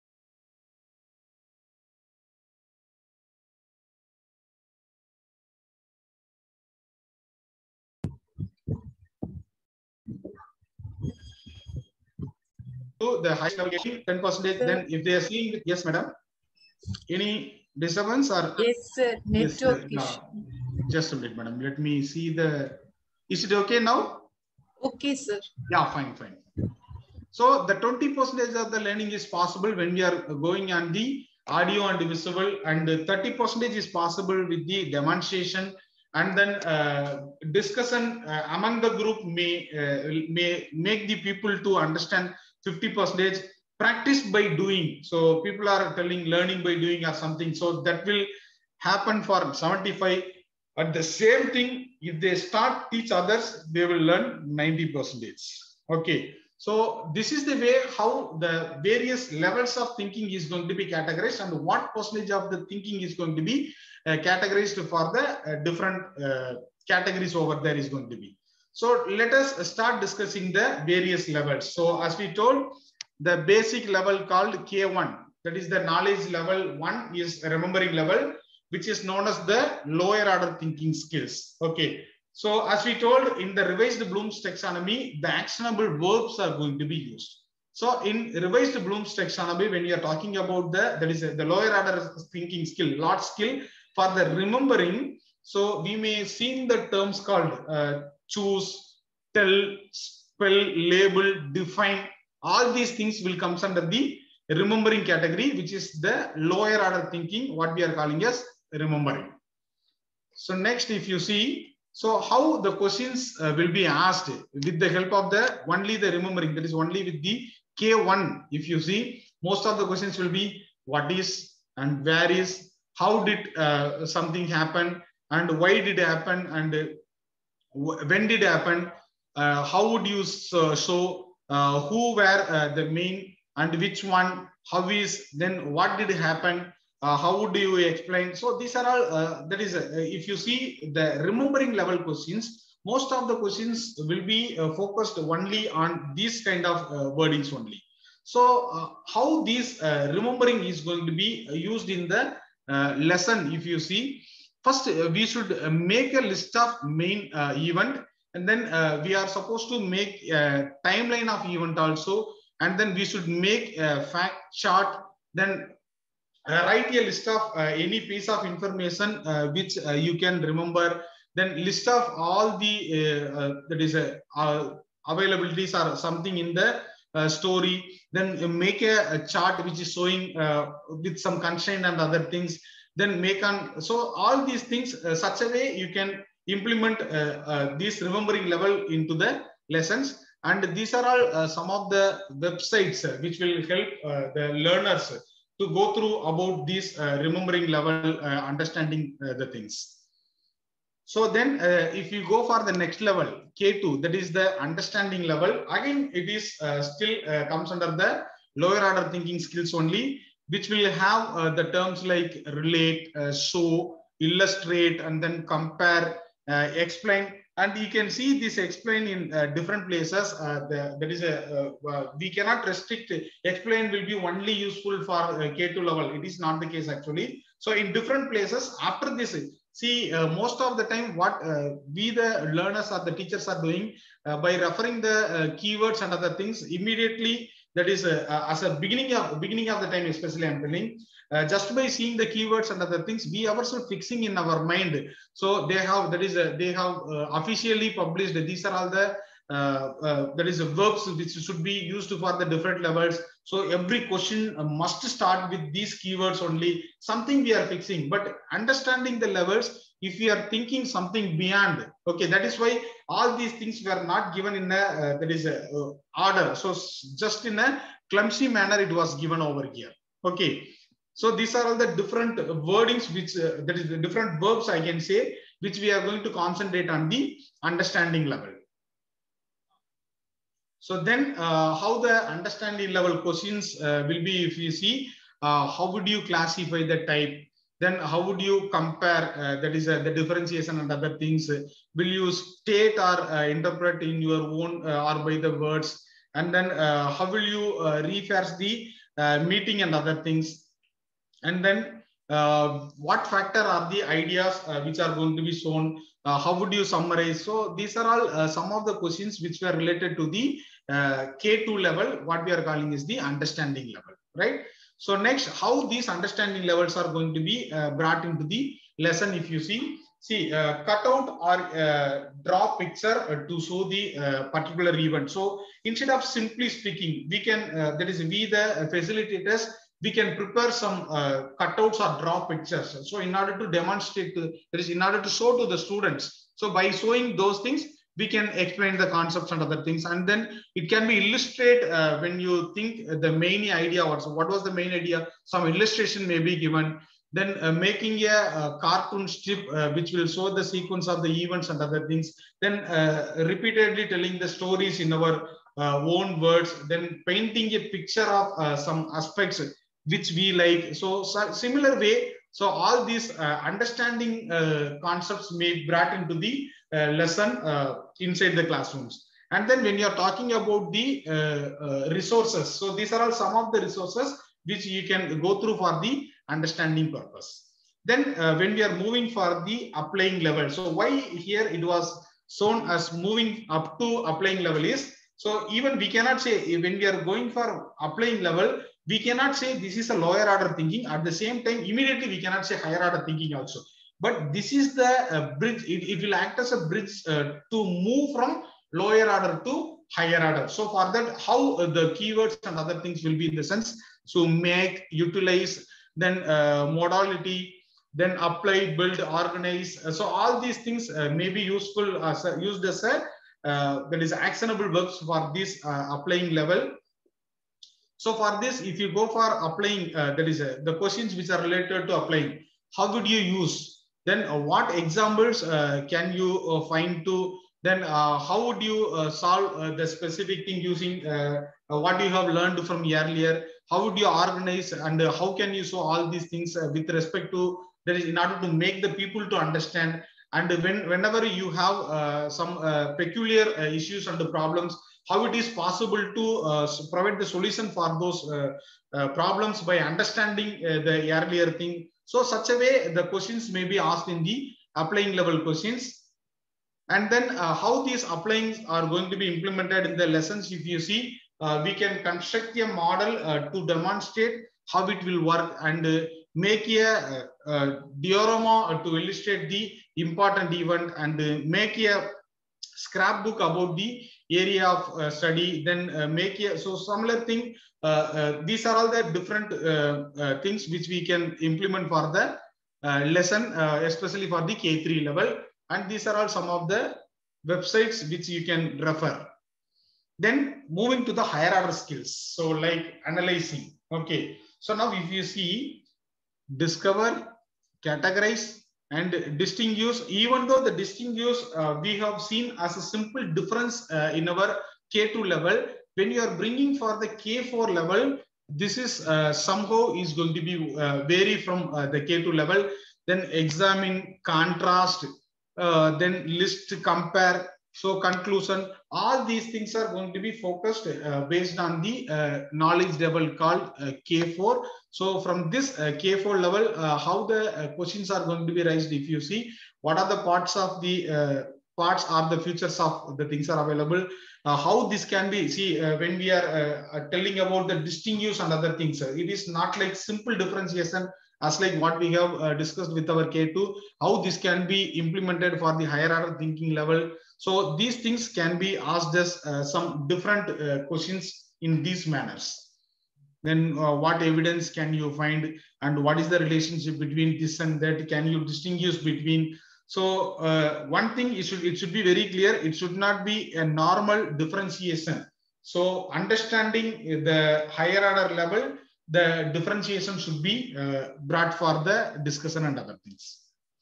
the high level 10%. Then if they are seeing, yes madam, any disturbance or Yes sir, network issue. no. Just a minute madam, let me see the, is it okay now? Okay sir. Yeah, fine. So the 20% of the learning is possible when we are going on the audio and visual, and 30% is possible with the demonstration, and then discussion among the group may make the people to understand 50%. Practice by doing. So people are telling learning by doing or something. So that will happen for 75. At the same thing, if they start teach others, they will learn 90%. Okay. So this is the way how the various levels of thinking is going to be categorized, and what percentage of the thinking is going to be categorized for the different categories over there is going to be. So let us start discussing the various levels. So as we told, the basic level called K1, that is the knowledge level 1 is remembering level, which is known as the lower order thinking skills. Okay. So as we told in the revised Bloom's taxonomy, the actionable verbs are going to be used. So in revised Bloom's taxonomy, when you are talking about that is the lower order thinking skill, lot skill for the remembering. So we may see the terms called choose, tell, spell, label, define. All these things will come under the remembering category, which is the lower order thinking, what we are calling as remembering. So next, if you see, so how the questions will be asked with the help of the only the remembering, that is only with the K1. If you see, most of the questions will be what is and where is, how did something happen, and why did it happen, and when did it happen, how would you show who were the main and which one, how is, then what did happen, how would you explain? So these are all that is if you see the remembering level questions, most of the questions will be focused only on these kind of wordings only. So how this remembering is going to be used in the lesson, if you see, first we should make a list of main event, and then we are supposed to make a timeline of event also, and then we should make a fact chart, then write a list of any piece of information which you can remember, then list of all the that is availabilities or something in the story, then make a chart which is showing with some constraint and other things, then make on, so all these things such a way you can implement this remembering level into the lessons. And these are all some of the websites which will help the learners to go through about this remembering level, understanding the things. So then if you go for the next level, K2, that is the understanding level, again it is still comes under the lower order thinking skills only, which will have the terms like relate, show, illustrate, and then compare, explain. And you can see this explain in different places. We cannot restrict. Explain will be only useful for K2 level. It is not the case actually. So in different places after this, see most of the time what we the learners or the teachers are doing by referring the keywords and other things immediately. That is as a beginning of the time, especially I'm telling. Just by seeing the keywords and other things, we ourselves fixing in our mind. So they have officially published. These are all the verbs which should be used for the different levels. So every question must start with these keywords only. Something we are fixing, but understanding the levels. If we are thinking something beyond, okay, that is why all these things were not given in a order. So just in a clumsy manner, it was given over here. Okay. So these are all the different wordings, which that is the different verbs I can say, which we are going to concentrate on the understanding level. So then how the understanding level questions will be, if you see, how would you classify the type? Then how would you compare, that is the differentiation and other things? Will you state or interpret in your own or by the words? And then how will you reverse the meeting and other things? And then what factor are the ideas which are going to be shown? How would you summarize? So these are all some of the questions which were related to the K2 level. What we are calling is the understanding level, right? So next, how these understanding levels are going to be brought into the lesson. If you see, cut out or draw picture to show the particular event. So instead of simply speaking, we can, that is we the facilitators, we can prepare some cutouts or draw pictures. So in order to demonstrate, that is in order to show to the students. So by showing those things, we can explain the concepts and other things. And then it can be illustrated when you think the main idea also. What was the main idea? Some illustration may be given. Then making a cartoon strip which will show the sequence of the events and other things. Then repeatedly telling the stories in our own words. Then painting a picture of some aspects which we like. So similar way. So all these understanding concepts may be brought into the lesson inside the classrooms. And then when you're talking about the resources, so these are all some of the resources which you can go through for the understanding purpose. Then when we are moving for the applying level, so why here it was shown as moving up to applying level is, so even we cannot say when we are going for applying level, we cannot say this is a lower order thinking. At the same time, immediately we cannot say higher order thinking also. But this is the bridge. It will act as a bridge to move from lower order to higher order. So for that, how the keywords and other things will be in the sense. So make, utilize, then modality, then apply, build, organize. So all these things may be useful as used as a that is actionable verbs for this applying level. So for this, if you go for applying, that is the questions which are related to applying, how would you use? Then what examples can you find to? Then how would you solve the specific thing using what you have learned from earlier? How would you organize, and how can you show all these things with respect to, that is in order to make the people to understand? And whenever you have some peculiar issues and the problems, how it is possible to provide the solution for those problems by understanding the earlier thing. So such a way the questions may be asked in the applying level questions. And then how these applying are going to be implemented in the lessons. If you see, we can construct a model to demonstrate how it will work, and make a diorama to illustrate the important event, and make a scrapbook about the area of study. Then make a, so similar thing. These are all the different things which we can implement for the lesson, especially for the K3 level. And these are all some of the websites which you can refer. Then moving to the higher order skills. So like analyzing. Okay. So now if you see, discover, categorize, and distinguish. Even though the distinguish we have seen as a simple difference in our K2 level, when you are bringing for the K4 level, this is somehow is going to be vary from the K2 level. Then examine, contrast, then list, compare, so conclusion. All these things are going to be focused based on the knowledge level called K4. So from this K4 level, how the questions are going to be raised, if you see what are the parts of the parts are the features of the things are available, how this can be, see when we are telling about the distinguish and other things, it is not like simple differentiation as like what we have discussed with our K2, how this can be implemented for the higher order thinking level. So these things can be asked as some different questions in these manners. Then what evidence can you find, and what is the relationship between this and that? Can you distinguish between? So one thing, it should be very clear. It should not be a normal differentiation. So understanding the higher order level, the differentiation should be brought for the discussion and other things.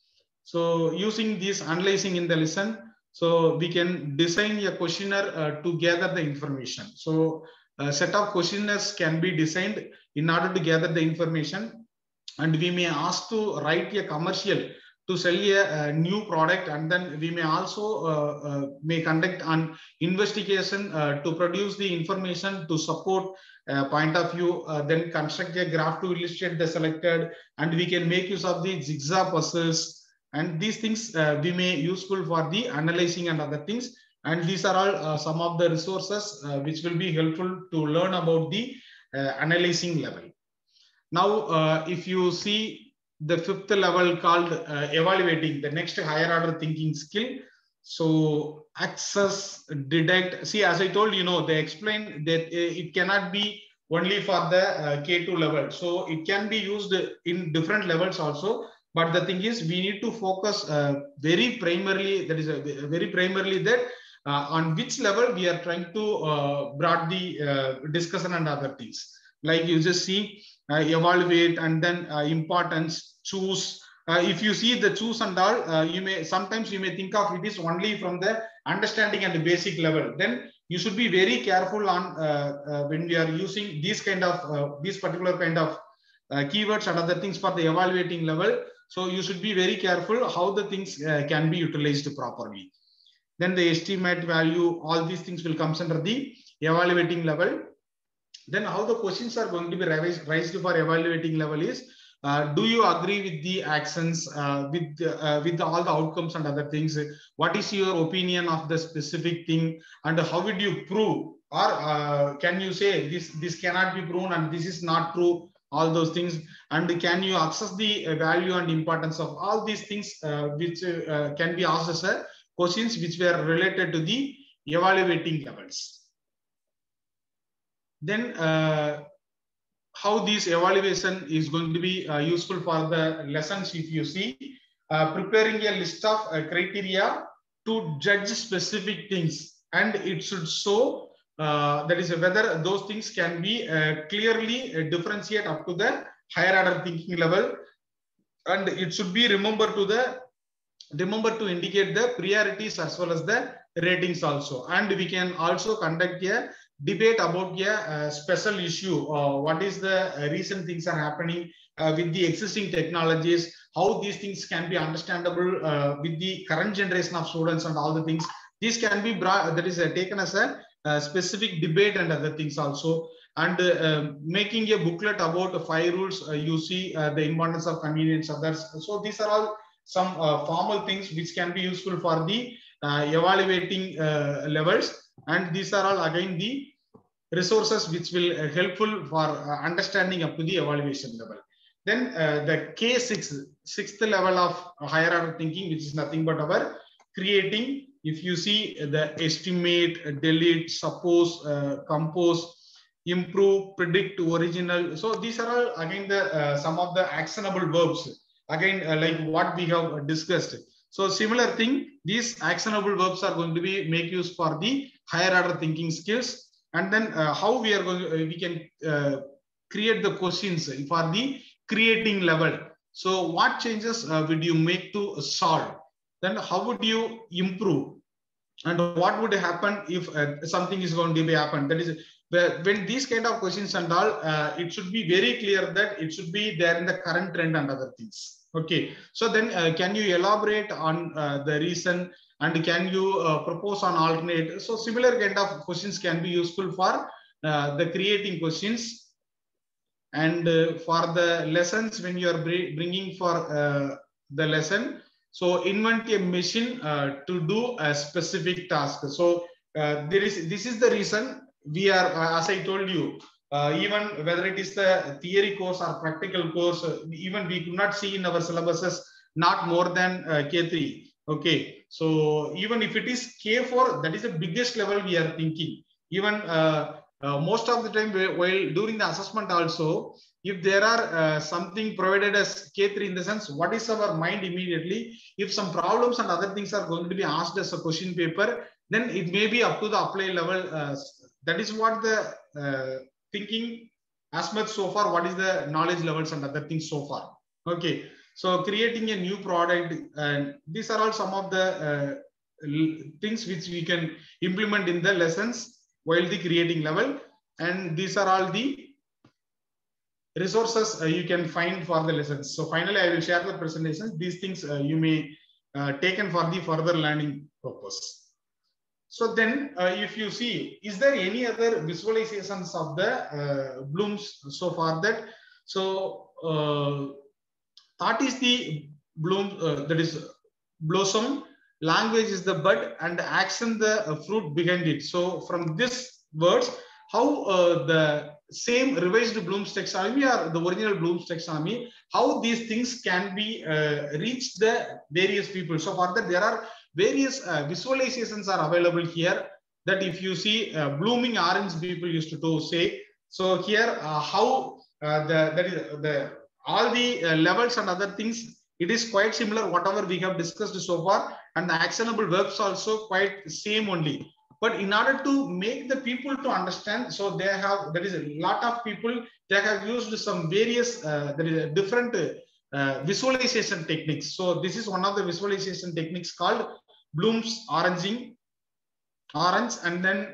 So using this analyzing in the lesson, so we can design a questionnaire to gather the information. So a set of questionnaires can be designed in order to gather the information, and we may ask to write a commercial to sell a new product, and then we may also may conduct an investigation to produce the information to support point of view, then construct a graph to illustrate the selected, and we can make use of the jigsaw puzzles. And these things we may useful for the analyzing and other things. And these are all some of the resources which will be helpful to learn about the analyzing level. Now, if you see the fifth level called evaluating, the next higher order thinking skill. So access, detect. See, as I told you, they explain that it cannot be only for the K2 level. So it can be used in different levels also. But the thing is, we need to focus very primarily, that is very primarily that on which level we are trying to brought the discussion and other things. Like you just see, evaluate, and then importance, choose. If you see the choose and all, sometimes you may think of it is only from the understanding and the basic level. Then you should be very careful on when we are using these kind of these particular kind of keywords and other things for the evaluating level. So you should be very careful how the things can be utilized properly. Then the estimate value, all these things will come under the evaluating level. Then how the questions are going to be raised for evaluating level is, do you agree with the actions, with all the outcomes and other things? What is your opinion of the specific thing, and how would you prove, or can you say this cannot be proven and this is not true? All those things, and can you access the value and importance of all these things, which can be asked as questions which were related to the evaluating levels. Then how this evaluation is going to be useful for the lessons, if you see, preparing a list of criteria to judge specific things, and it should show that is whether those things can be clearly differentiate up to the higher order thinking level, and it should be remember to indicate the priorities as well as the ratings also. And we can also conduct a debate about a special issue. What is the recent things are happening with the existing technologies, how these things can be understandable with the current generation of students and all the things. This can be brought, that is taken as a specific debate and other things also. And making a booklet about 5 rules, you see the importance of convenience others. So these are all some formal things which can be useful for the evaluating levels. And these are all again the resources which will helpful for understanding up to the evaluation level. Then the K6, sixth level of higher order thinking, which is nothing but our creating. If you see the estimate, delete, suppose, compose, improve, predict, original. So these are all again the some of the actionable verbs. Again, like what we have discussed. So similar thing, these actionable verbs are going to be make use for the higher order thinking skills. And then how we are going to, we can create the questions for the creating level. So what changes would you make to solve? Then how would you improve? And what would happen if something is going to be happen? That is, when these kind of questions and all, it should be very clear that it should be there in the current trend and other things. Okay, so then can you elaborate on the reason, and can you propose on alternate? So similar kind of questions can be useful for the creating questions. And for the lessons, when you are bringing for the lesson, so invent a machine to do a specific task. So this is the reason we are, as I told you, even whether it is the theory course or practical course, even we could not see in our syllabuses not more than K3. Okay, so even if it is K4, that is the biggest level we are thinking. Even most of the time, while during the assessment also, if there are something provided as K3, in the sense, what is our mind immediately? If some problems and other things are going to be asked as a question paper, then it may be up to the apply level. That is what the thinking as much so far. What is the knowledge levels and other things so far? Okay, so creating a new product, and these are all some of the things which we can implement in the lessons while the creating level. And these are all the resources you can find for the lessons. So finally, I will share the presentations. These things you may taken for the further learning purpose. So then if you see, is there any other visualizations of the blooms so far? That so thought is the bloom, that is blossom, language is the bud, and action the fruit behind it. So from this words, how the same revised Bloom's taxonomy or the original Bloom's taxonomy, how these things can be reached the various people. So for that, there are various visualizations are available here. That if you see blooming orange, people used to say. So here, how that is the all the levels and other things, it is quite similar whatever we have discussed so far, and the actionable verbs also quite same only. But in order to make the people to understand, so they have, there is a lot of people, they have used some various there is a different visualization techniques. So this is one of the visualization techniques called Bloom's orange. And then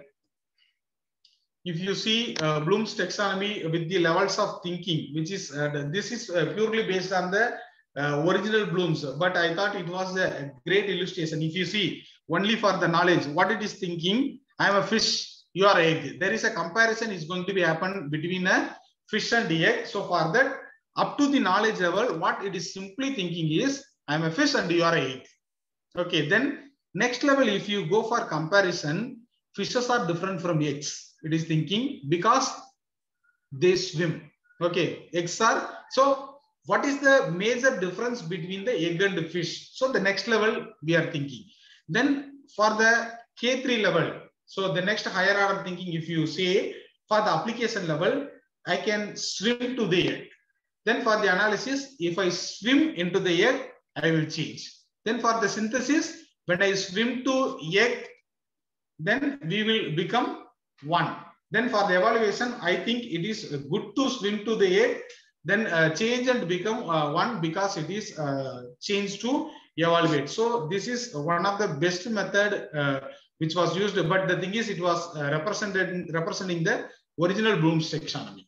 if you see Bloom's taxonomy with the levels of thinking, which is this is purely based on the original Bloom's, but I thought it was a great illustration. If you see only for the knowledge, what it is thinking, I am a fish, you are egg. There is a comparison is going to be happen between a fish and the egg. So for that, up to the knowledge level, what it is simply thinking is, I am a fish and you are egg. Okay, then next level, if you go for comparison, fishes are different from eggs. It is thinking because they swim. Okay, eggs are, so what is the major difference between the egg and the fish? So the next level we are thinking. Then for the K3 level, so the next higher order thinking, if you say for the application level, I can swim to the egg. Then for the analysis, if I swim into the egg, I will change. Then for the synthesis, when I swim to egg, then we will become one. Then for the evaluation, I think it is good to swim to the egg, then change and become one, because it is changed to evaluate. So this is one of the best method which was used, but the thing is, it was representing the original Bloom's taxonomy.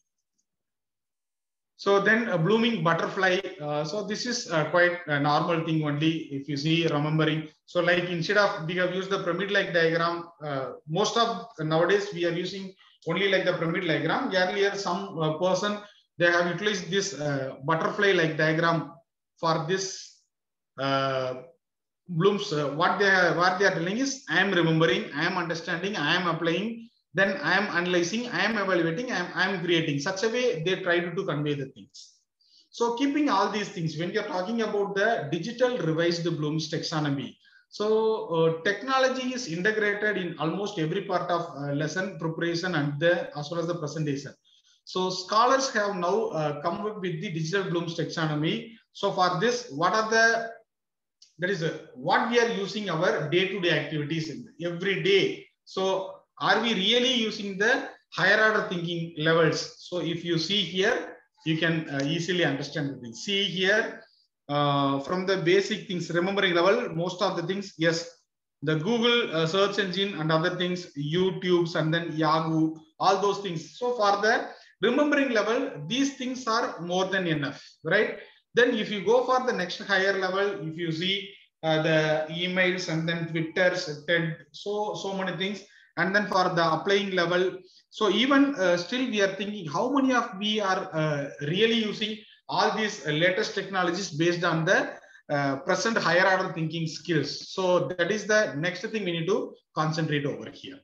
So then a blooming butterfly. So this is quite a normal thing only, if you see remembering. So like instead of we have used the pyramid-like diagram, most of nowadays we are using only like the pyramid diagram. Earlier some person, they have utilized this butterfly-like diagram for this Bloom's. What they are telling is, I am remembering, I am understanding, I am applying, then I am analyzing, I am evaluating, I am creating. Such a way they try to convey the things. So keeping all these things, when you're talking about the digital revised Bloom's taxonomy, so technology is integrated in almost every part of lesson preparation and as well as the presentation. So scholars have now come up with the digital Bloom's taxonomy. So for this, what are the, that is what we are using our day-to-day activities in every day. So are we really using the higher order thinking levels? So if you see here, you can easily understand the thing. See here, from the basic things, remembering level, most of the things, yes, the Google search engine and other things, YouTubes and then Yahoo, all those things. So for the remembering level, these things are more than enough, right? Then if you go for the next higher level, if you see the emails and then Twitters, TED, so many things. And then for the applying level, so even still we are thinking how many of we are really using all these latest technologies based on the present higher order thinking skills. So that is the next thing we need to concentrate over here.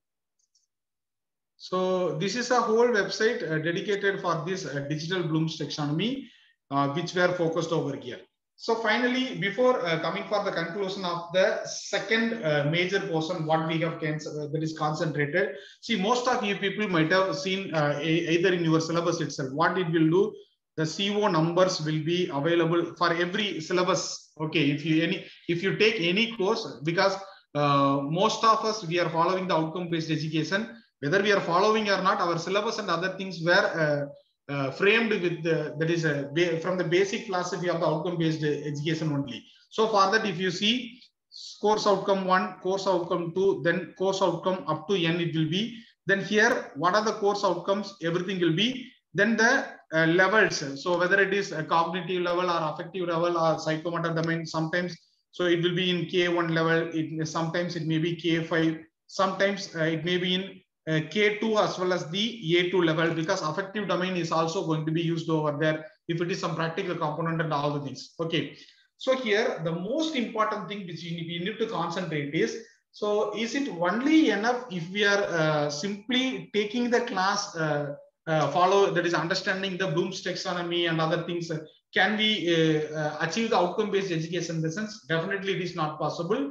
So this is a whole website dedicated for this digital Bloom's taxonomy, which we are focused over here. So finally, before coming for the conclusion of the second major portion, what we have that is concentrated. See, most of you people might have seen either in your syllabus itself, what it will do. The CO numbers will be available for every syllabus. Okay, if you take any course, because most of us, we are following the outcome-based education. Whether we are following or not, our syllabus and other things were framed with from the basic philosophy of the outcome-based education only. So for that, if you see course outcome 1, course outcome 2, then course outcome up to N, it will be. Then here, what are the course outcomes? Everything will be. Then the levels. So whether it is a cognitive level or affective level or psychomotor domain, sometimes so it will be in K1 level. Sometimes it may be K5. Sometimes it may be in K2 as well as the A2 level, because affective domain is also going to be used over there if it is some practical component and all the things. Okay. So here the most important thing which we need to concentrate is, so is it only enough if we are simply taking the class follow, that is understanding the Bloom's taxonomy and other things, can we achieve the outcome-based education in the sense? Definitely it is not possible.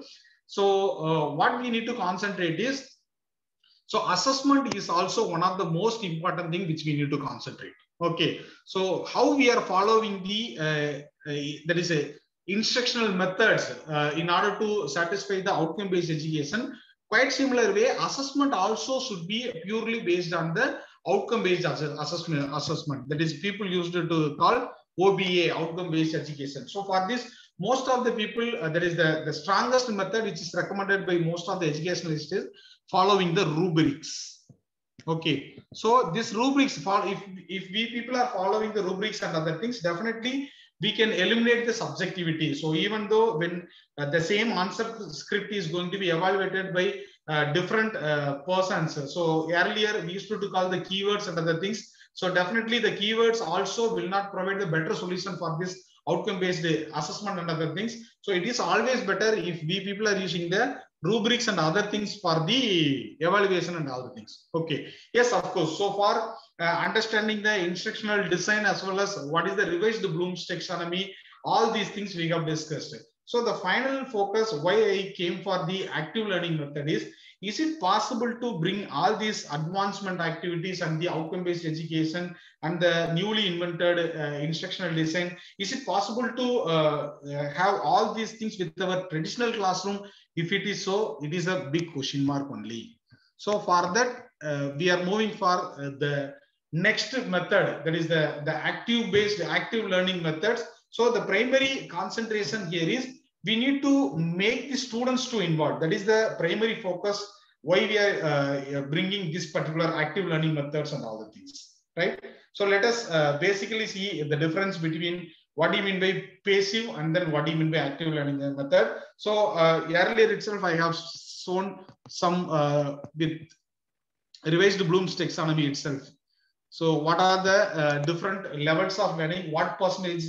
So what we need to concentrate is, so assessment is also one of the most important thing which we need to concentrate. Okay, so how we are following the that is a instructional methods in order to satisfy the outcome-based education. Quite similar way, assessment also should be purely based on the outcome-based assessment. That is, people used to call OBA, outcome-based education. So for this, most of the people, that is the strongest method which is recommended by most of the educationalists is following the rubrics. Okay, so this rubrics, if we people are following the rubrics and other things, definitely we can eliminate the subjectivity. So even though when the same answer script is going to be evaluated by different persons, so earlier we used to call the keywords and other things. So definitely the keywords also will not provide the better solution for this outcome-based assessment and other things. So it is always better if we people are using the rubrics and other things for the evaluation and other things. Okay. Yes, of course. So far, understanding the instructional design as well as what is the revised Bloom's taxonomy, all these things we have discussed. So the final focus why I came for the active learning method is it possible to bring all these advancement activities and the outcome-based education and the newly invented instructional design, is it possible to have all these things with our traditional classroom? If it is so, it is a big question mark only. So for that, we are moving for the next method, that is the active learning methods. So the primary concentration here is we need to make the students to involve. That is the primary focus why we are bringing this particular active learning methods and all the things, right? So let us basically see the difference between what do you mean by passive and then what do you mean by active learning method. So earlier itself, I have shown some with revised Bloom's taxonomy itself. So what are the different levels of learning? What percentage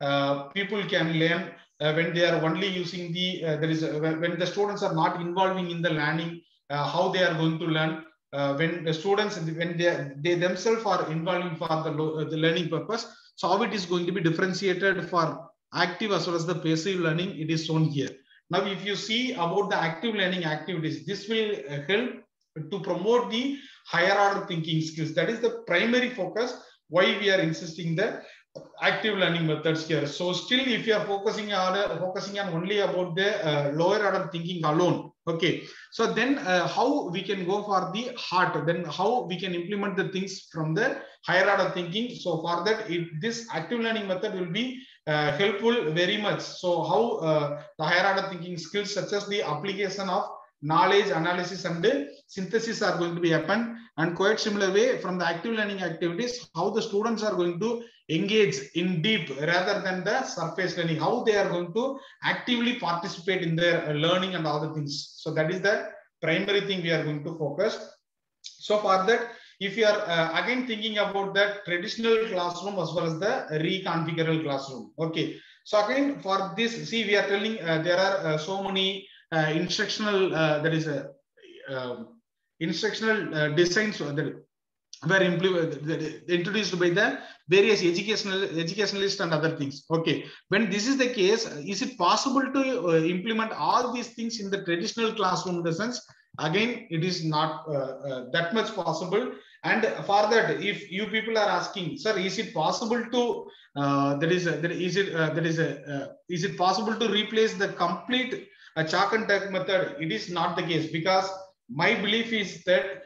people can learn when they are only using the, when the students are not involving in the learning, how they are going to learn. When the students, when they themselves are involving for the learning purpose, so how it is going to be differentiated for active as well as the passive learning, it is shown here. Now, if you see about the active learning activities, this will help to promote the higher order thinking skills. That is the primary focus why we are insisting the active learning methods here. So still, if you are focusing on only about the lower order thinking alone, Okay, so then how we can go for the heart, then how we can implement the things from the higher order thinking. So for that, this active learning method will be helpful very much. So how the higher order thinking skills such as the application of knowledge, analysis and synthesis are going to be happen, and quite similar way from the active learning activities, how the students are going to engage in deep rather than the surface learning, how they are going to actively participate in their learning and all the things. So that is the primary thing we are going to focus. So for that, if you are again thinking about the traditional classroom as well as the reconfigurable classroom. Okay, so again for this, see, we are telling there are so many instructional instructional designs that were introduced by the various educationalists and other things. Okay, when this is the case, is it possible to implement all these things in the traditional classroom? In the sense, again, it is not that much possible. And for that, if you people are asking, sir, is it possible to is it possible to replace the complete chalk and talk method? It is not the case, because my belief is that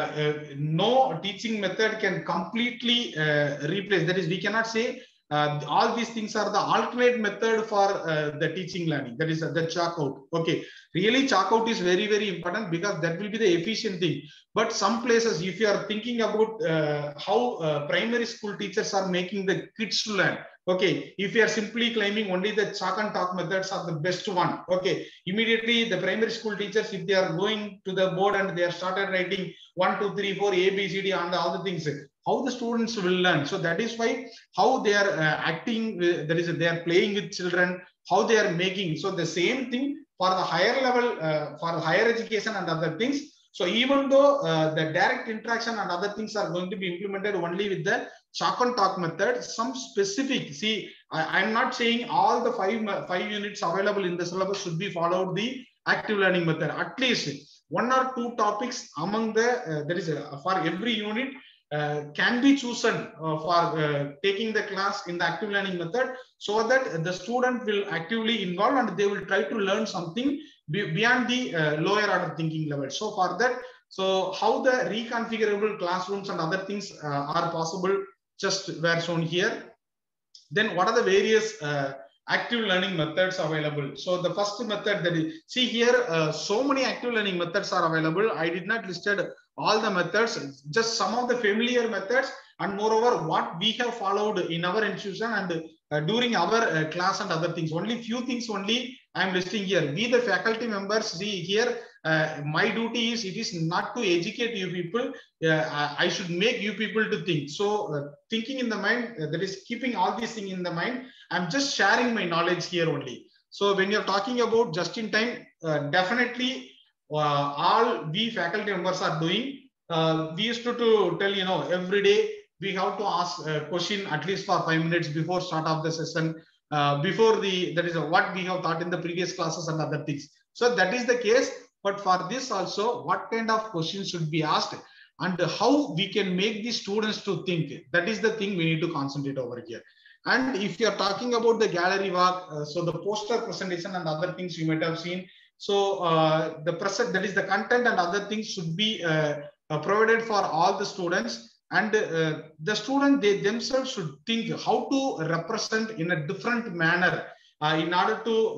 no teaching method can completely replace. That is, we cannot say all these things are the alternate method for the teaching learning. That is the chalk out. Okay, really chalk out is very, very important, because that will be the efficient thing. But some places, if you are thinking about how primary school teachers are making the kids to learn, okay, if you are simply claiming only the chalk and talk methods are the best one, okay, immediately the primary school teachers, if they are going to the board and they are started writing 1, 2, 3, 4 ABCD and all the things, how the students will learn. So that is why how they are acting, that is, they are playing with children, how they are making. So the same thing for the higher level, for higher education and other things. So even though the direct interaction and other things are going to be implemented only with the chalk and talk method, some specific, see, I'm not saying all the five units available in the syllabus should be followed the active learning method. At least 1 or 2 topics among the there is for every unit can be chosen for taking the class in the active learning method, so that the student will actively involve and they will try to learn something beyond the lower order thinking level. So for that, so how the reconfigurable classrooms and other things are possible just were shown here. Then what are the various active learning methods available? So the first method, that is, see here, so many active learning methods are available. I did not listed all the methods, just some of the familiar methods, and moreover what we have followed in our institution and during our class and other things. Only few things only I am listing here. We the faculty members, see here, my duty is, it is not to educate you people, I should make you people to think. So thinking in the mind, that is keeping all these things in the mind, I'm just sharing my knowledge here only. So when you're talking about just in time, definitely all we faculty members are doing. We used to tell, you know, every day we have to ask a question at least for 5 minutes before start of the session, before the, that is what we have taught in the previous classes and other things. So that is the case. But for this also, what kind of questions should be asked and how we can make the students to think, that is the thing we need to concentrate over here. And if you are talking about the gallery walk, so the poster presentation and other things you might have seen. So the present, that is the content and other things should be provided for all the students. And the student, they themselves should think how to represent in a different manner in order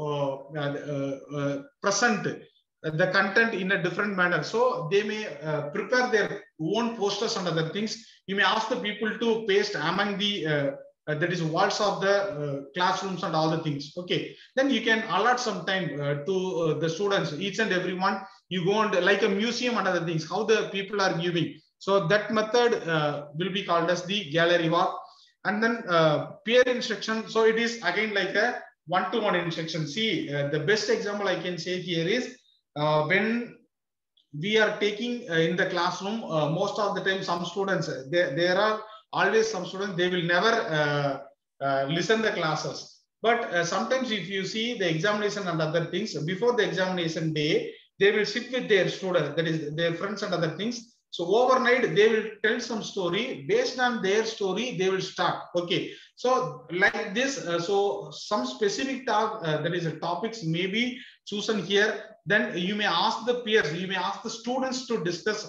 to present the content in a different manner. So they may prepare their own posters and other things. You may ask the people to paste among the that is walls of the classrooms and all the things. Okay, then you can allot some time to the students, each and every one. You go and like a museum and other things, how the people are giving. So that method will be called as the gallery walk. And then peer instruction. So it is again like a one-to-one instruction. See, the best example I can say here is when we are taking in the classroom, most of the time some students, there are always some students, they will never listen the classes. But sometimes if you see the examination and other things, before the examination day, they will sit with their students, that is their friends and other things. So overnight, they will tell some story. Based on their story, they will start. Okay. So like this, so some specific that is topics may be chosen here. Then you may ask the peers, you may ask the students to discuss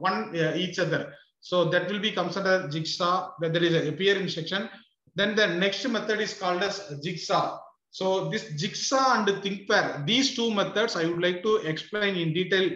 each other. So that will be considered jigsaw. There is a peer section. Then the next method is called as jigsaw. So this jigsaw and think pair, these two methods I would like to explain in detail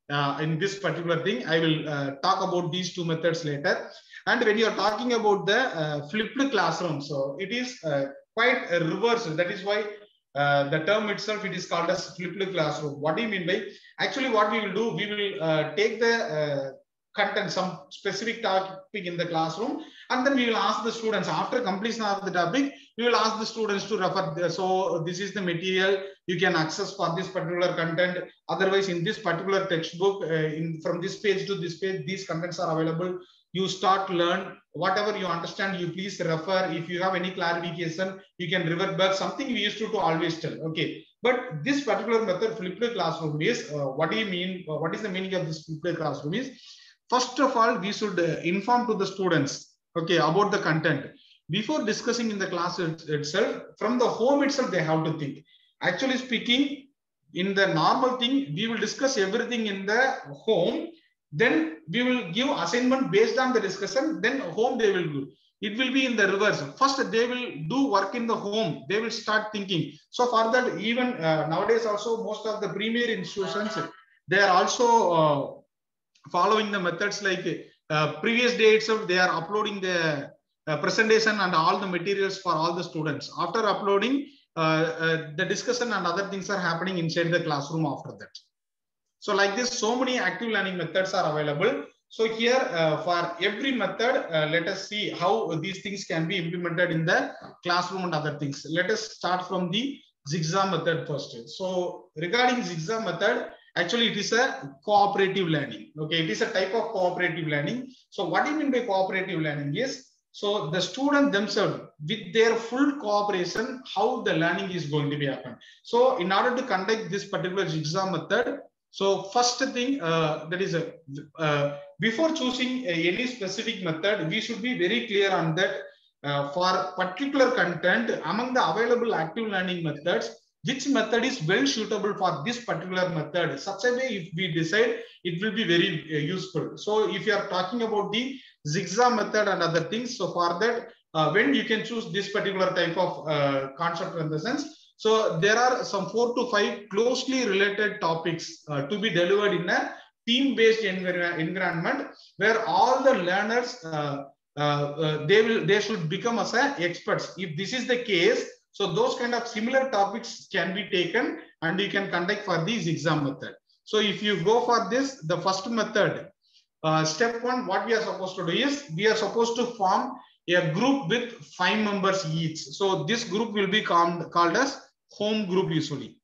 in this particular thing. I will talk about these two methods later. And when you are talking about the flipped classroom, so it is quite a reverse. That is why the term itself, it is called as flipped classroom. What do you mean by? Actually, what we will do, we will take the content, some specific topic in the classroom, and then we will ask the students, after completion of the topic, we will ask the students to refer. So this is the material you can access for this particular content. Otherwise, in this particular textbook, from this page to this page, these contents are available. You start to learn whatever you understand. You please refer. If you have any clarification, you can revert back. Something we used to always tell. Okay, but this particular method, flipped classroom, is what do you mean? What is the meaning of this flipped classroom? Is first of all, we should inform to the students, okay, about the content before discussing in the class itself. From the home itself, they have to think. Actually speaking, in the normal thing, we will discuss everything in the home. Then we will give assignment based on the discussion. Then home they will do. It will be in the reverse. First, they will do work in the home. They will start thinking. So for that, even nowadays also, most of the premier institutions, they are also following the methods like previous day itself, they are uploading the presentation and all the materials for all the students. After uploading, the discussion and other things are happening inside the classroom after that. So like this, so many active learning methods are available. So here for every method, let us see how these things can be implemented in the classroom and other things. Let us start from the jigsaw method first. So regarding jigsaw method, actually it is a cooperative learning. Okay, it is a type of cooperative learning. So what do you mean by cooperative learning is, so the student themselves, with their full cooperation, how the learning is going to be happen. So in order to conduct this particular jigsaw method, so first thing, that is before choosing any specific method, we should be very clear on that for particular content among the available active learning methods, which method is well suitable for this particular method. Such a way, if we decide, it will be very useful. So if you are talking about the jigsaw method and other things, so for that, when you can choose this particular type of concept in the sense, so there are some 4 to 5 closely related topics to be delivered in a team-based environment where all the learners they should become as experts. If this is the case, so those kind of similar topics can be taken and you can conduct for the jigsaw method. So if you go for this, the first method, step 1, what we are supposed to do is we are supposed to form a group with 5 members each. So this group will be called as home group usually.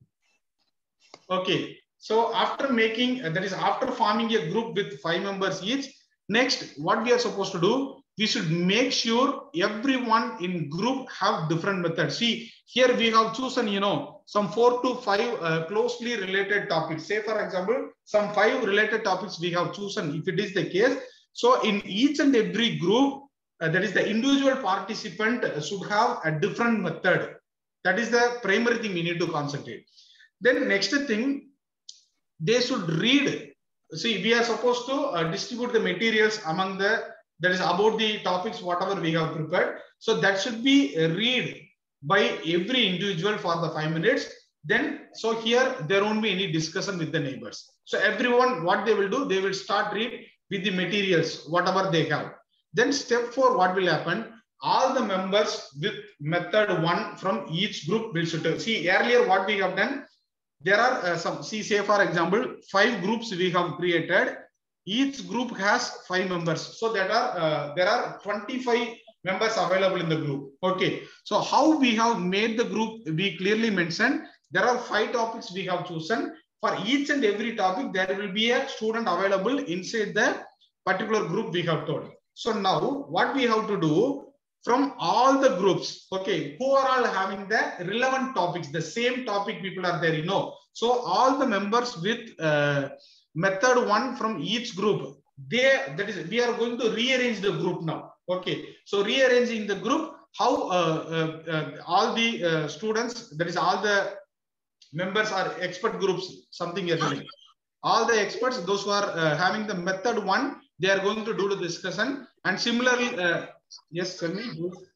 Okay, so after making, that is after forming a group with 5 members each, next what we are supposed to do, we should make sure everyone in group have different methods. See, here we have chosen, some 4 to 5 closely related topics. Say for example, some 5 related topics we have chosen, if it is the case. So in each and every group, that is the individual participant should have a different method. That is the primary thing we need to concentrate. Then next thing, they should read. See, we are supposed to distribute the materials among the, that is about the topics, whatever we have prepared. So that should be read by every individual for the 5 minutes. Then, so here there won't be any discussion with the neighbors. So everyone, what they will do, they will start read with the materials, whatever they have. Then step 4, what will happen? All the members with method 1 from each group will should see. Earlier what we have done, there are some, see, say for example, 5 groups we have created. Each group has 5 members. So there are 25 members available in the group. Okay, so how we have made the group, we clearly mentioned there are 5 topics we have chosen. For each and every topic, there will be a student available inside the particular group we have told. So now what we have to do, from all the groups, okay, who are all having the relevant topics, the same topic people are there, So all the members with method 1 from each group, we are going to rearrange the group now. Okay, so rearranging the group, how all the students, that is all the members are expert groups, something you're telling. All the experts, those who are having the method 1, they are going to do the discussion. And similarly, yes, tell me.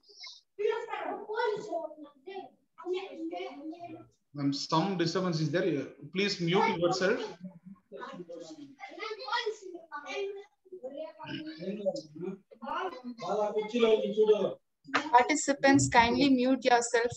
Some disturbance is there. Please mute yourself. Participants, kindly mute yourself.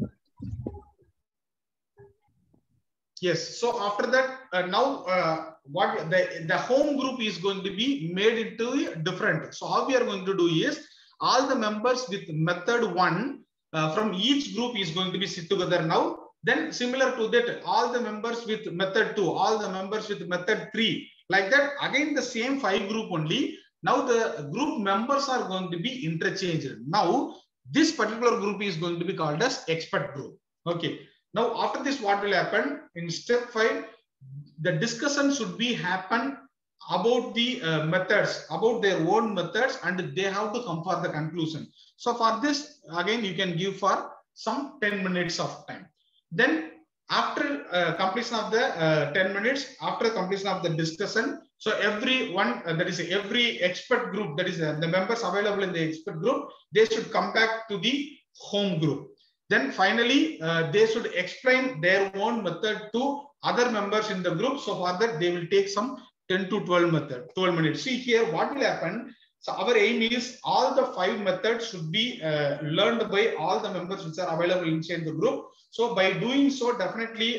Yes. So after that, now what the home group is going to be made into different. So how we are going to do is all the members with method 1 from each group is going to be sit together now. Then similar to that, all the members with method 2, all the members with method 3, like that. Again, the same 5 group only. Now the group members are going to be interchanged. Now this particular group is going to be called as expert group. Okay. Now after this, what will happen in step 5? The discussion should be happen about the methods, about their own methods, and they have to come for the conclusion. So for this, again, you can give for some 10 minutes of time. Then after completion of the 10 minutes, after completion of the discussion, so everyone, that is every expert group, that is the members available in the expert group, they should come back to the home group. Then finally, they should explain their own method to other members in the group. So for that, they will take some 10 to 12 minutes. See here, what will happen? So our aim is all the 5 methods should be learned by all the members which are available inside the group. So by doing so, definitely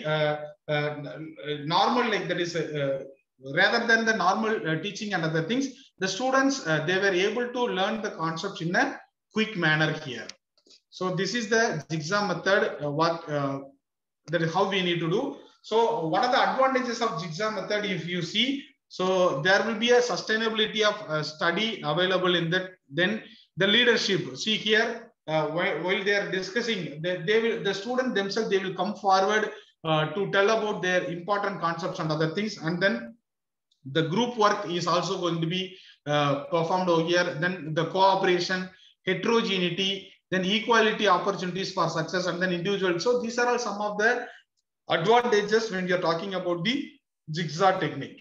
normal, like that is rather than the normal teaching and other things, the students, they were able to learn the concepts in a quick manner here. So this is the Jigsaw method, that is how we need to do. So what are the advantages of Jigsaw method if you see? So there will be a sustainability of study available in that. Then the leadership, see here, while they are discussing, the student themselves, they will come forward to tell about their important concepts and other things. And then the group work is also going to be performed over here. Then the cooperation, heterogeneity, then equality opportunities for success, and then individual. So these are all some of the advantages when you're talking about the Jigsaw technique.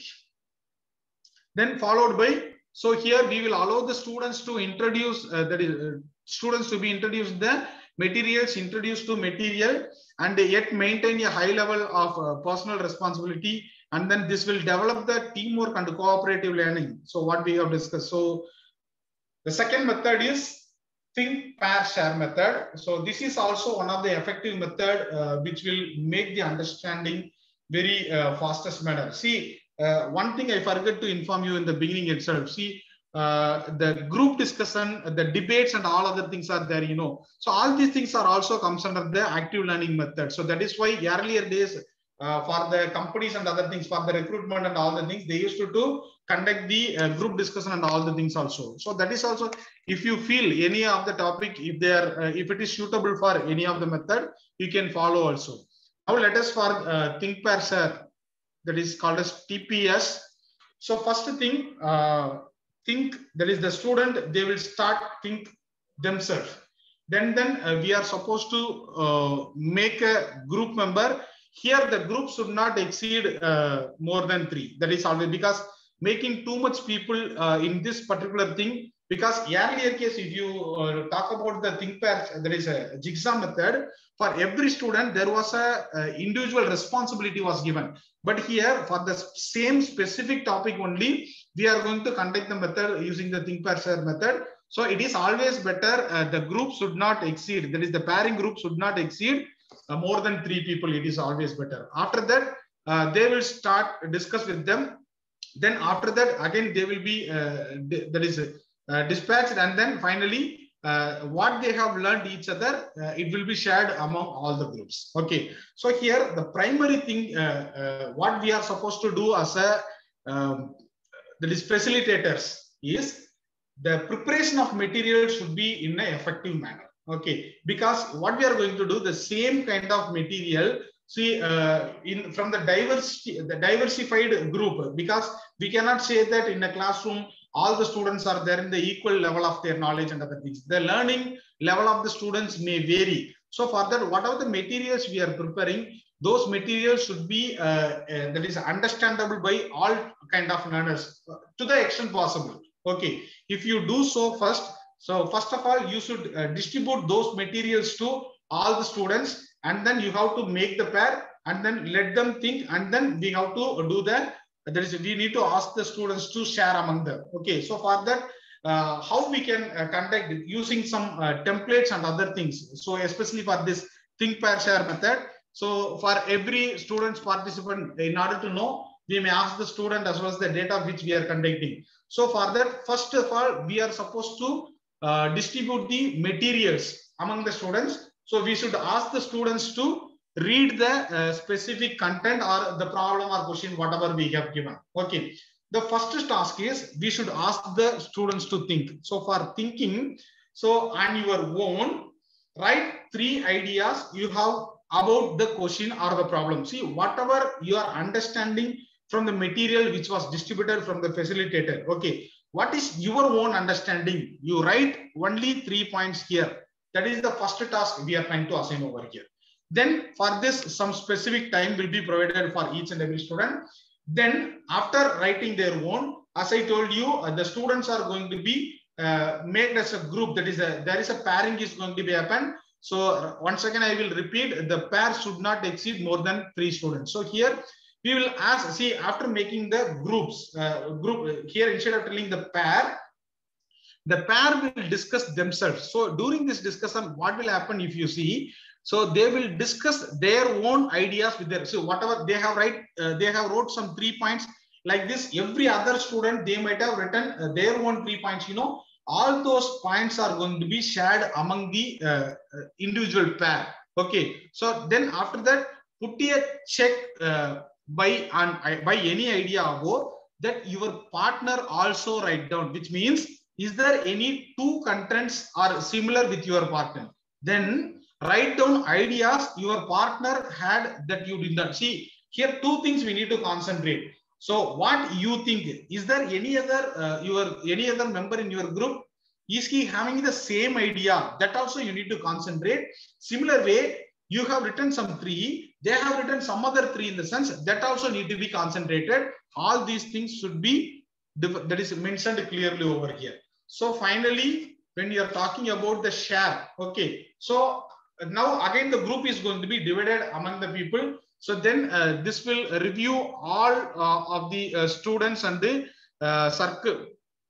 Then followed by, so here we will allow the students to introduce, that is students to be introduced the materials, introduced to material, and yet maintain a high level of personal responsibility. And then this will develop the teamwork and cooperative learning. So what we have discussed. So the second method is think, pair, share method. So this is also one of the effective method which will make the understanding very fastest manner. See, one thing I forgot to inform you in the beginning itself. See, the group discussion, the debates, and all other things are there, you know. So all these things are also comes under the active learning method. So that is why earlier days, for the companies and other things, for the recruitment and all the things, they used to conduct the group discussion and all the things also. So that is also, if you feel any of the topic, if they are, if it is suitable for any of the method, you can follow also. Now let us for think, pair, share, that is called as TPS. So first thing, think, that is the student, they will start think themselves. Then we are supposed to make a group member. Here the group should not exceed more than 3. That is always, because making too much people in this particular thing, because earlier case, if you talk about the think, pair, there is a Jigsaw method. For every student, there was a individual responsibility was given. But here, for the same specific topic only, we are going to conduct the method using the think, pair, share method. So it is always better, the group should not exceed, that is the pairing group should not exceed more than 3 people. It is always better. After that, they will start discuss with them. Then after that, again, they will be, that is dispatched. And then finally, what they have learned each other, it will be shared among all the groups. Okay. So here, the primary thing, what we are supposed to do as a, that is facilitators, is the preparation of material should be in an effective manner. Okay, because what we are going to do, the same kind of material See, from the diversified group, because we cannot say that in a classroom all the students are there in the equal level of their knowledge and other things. The learning level of the students may vary. So for that, whatever the materials we are preparing, those materials should be that is understandable by all kind of learners to the extent possible. Okay, if you do so first, so first of all, you should distribute those materials to all the students, and then you have to make the pair and then let them think, and then we have to do the, we need to ask the students to share among them. Okay, so for that, how we can conduct it using some templates and other things. So especially for this think, pair, share method. So for every student's participant, in order to know, we may ask the student as well as the data which we are conducting. So for that, first of all, we are supposed to distribute the materials among the students. So we should ask the students to read the specific content or the problem or question, whatever we have given. Okay. The first task is we should ask the students to think. So for thinking, so on your own, write 3 ideas you have about the question or the problem. See, whatever you are understanding from the material which was distributed from the facilitator. Okay. What is your own understanding? You write only 3 points here. That is the first task we are trying to assign over here. Then for this, some specific time will be provided for each and every student. Then after writing their own, as I told you, the students are going to be made as a group. That is, there is a pairing is going to be happen. So once again, I will repeat, the pair should not exceed more than 3 students. So here we will ask, see, after making the groups, here instead of telling the pair will discuss themselves. So during this discussion, what will happen if you see, so they will discuss their own ideas with their, so whatever they have wrote some 3 points like this. Every other student, they might have written their own 3 points, you know, all those points are going to be shared among the individual pair. Okay. So then after that, put a check by any idea above that your partner also write down, which means, is there any 2 contents are similar with your partner? Then write down ideas your partner had that you did not. See, here 2 things we need to concentrate. So what you think, is there any other any other member in your group, is he having the same idea? That also you need to concentrate. Similar way, you have written some 3, they have written some other 3 in the sense that also need to be concentrated. All these things should be, that is mentioned clearly over here. So finally, when you are talking about the share, okay, so now again the group is going to be divided among the people. So then this will review all of the students and the circle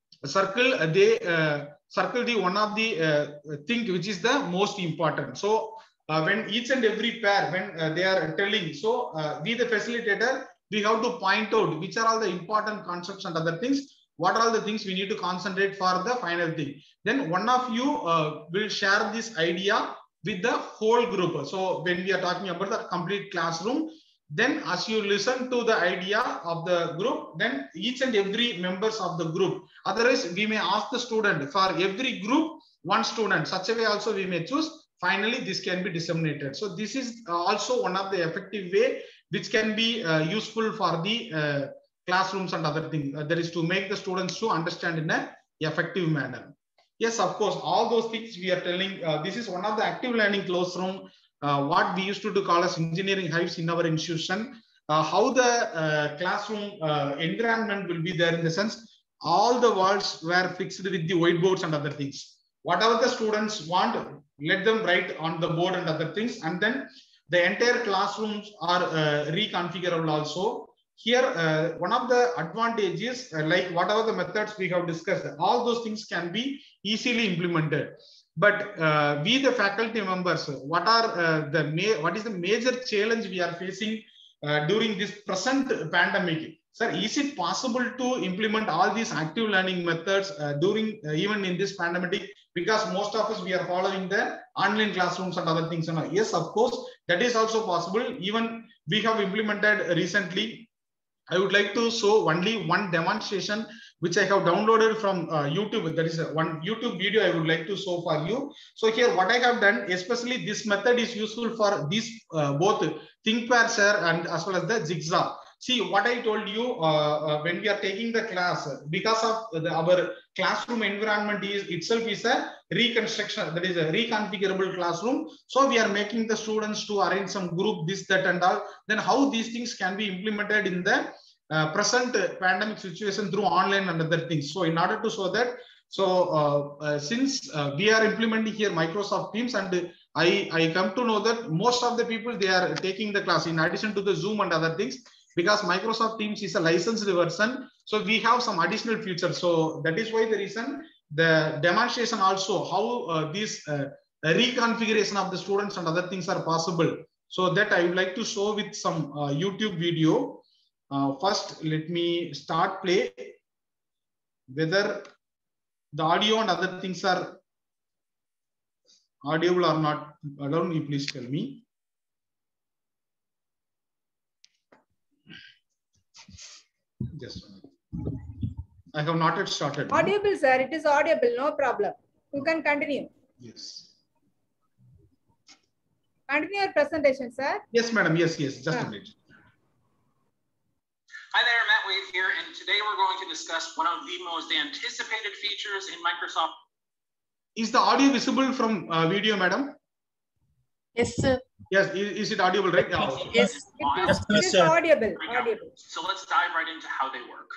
they circle the one of the thing which is the most important. So when each and every pair, when they are telling, so we the facilitator, we have to point out which are all the important concepts and other things. What are all the things we need to concentrate for the final thing. Then one of you will share this idea with the whole group. So when we are talking about the complete classroom, then as you listen to the idea of the group, then each and every members of the group. Otherwise, we may ask the student for every group, 1 student. Such a way also we may choose. Finally, this can be disseminated. So this is also one of the effective way which can be useful for the classrooms and other things. That is to make the students to understand in an effective manner. Yes, of course, all those things we are telling. This is one of the active learning classroom, what we used to do call as engineering hives in our institution. How the classroom environment will be there in the sense, all the walls were fixed with the whiteboards and other things. Whatever the students want, let them write on the board and other things. And then the entire classrooms are reconfigurable also. Here, one of the advantages, like whatever the methods we have discussed, all those things can be easily implemented. But we, the faculty members, what is the major challenge we are facing during this present pandemic? Sir, is it possible to implement all these active learning methods during even in this pandemic? Because most of us, we are following the online classrooms and other things. Yes, of course, that is also possible. Even we have implemented recently. I would like to show only one demonstration which I have downloaded from YouTube. There is one YouTube video I would like to show for you. So here what I have done, especially this method is useful for these both think, pair, share and as well as the jigsaw. See what I told you when we are taking the class, because of our classroom environment itself is a reconstruction, that is a reconfigurable classroom. So we are making the students to arrange some group, this, that and all. Then how these things can be implemented in the present pandemic situation through online and other things. So in order to show that, so since we are implementing here Microsoft Teams, and I come to know that most of the people, they are taking the class in addition to the Zoom and other things, because Microsoft Teams is a licensed version. So we have some additional features. So that is why the reason the demonstration also how this reconfiguration of the students and other things are possible. So that I would like to show with some YouTube video. First, let me start play. Whether the audio and other things are audible or not, I don't know, please tell me. Just I have not yet started. Audible, sir. It is audible. No problem. You can continue. Yes. Continue your presentation, sir. Yes, madam. Yes, yes. Just a minute. Hi there, Matt Wade here, and today we're going to discuss one of the most anticipated features in Microsoft. Is the audio visible from video, madam? Yes, sir. Yes. Is it audible, right? Yes. It is audible. Audible. So let's dive right into how they work.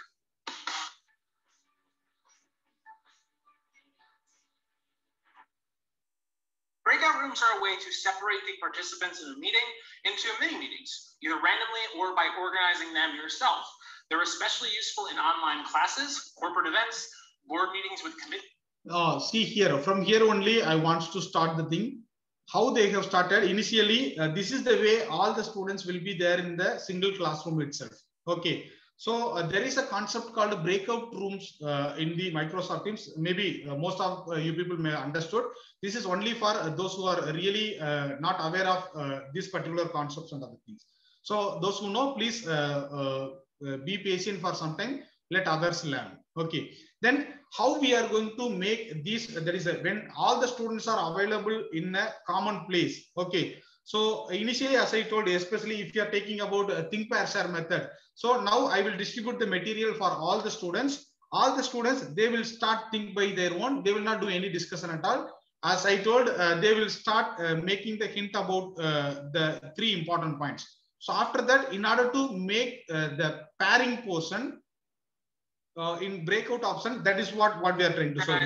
Breakout rooms are a way to separate the participants in a meeting into mini meetings, either randomly or by organizing them yourself. They're especially useful in online classes, corporate events, board meetings with committee. See here, from here only, I want to start the thing. How they have started initially, this is the way all the students will be there in the single classroom itself. Okay. So there is a concept called breakout rooms in the Microsoft Teams. Maybe most of you people may have understood. This is only for those who are really not aware of this particular concepts and other things. So those who know, please be patient for some time. Let others learn. Okay. Then how we are going to make this? There is a when all the students are available in a common place. Okay. So initially, as I told you, especially if you are taking about a think, pair, share method. So now I will distribute the material for all the students. All the students, they will start think by their own. They will not do any discussion at all. As I told, they will start making the hint about the 3 important points. So after that, in order to make the pairing portion in breakout option, that is what we are trying to show.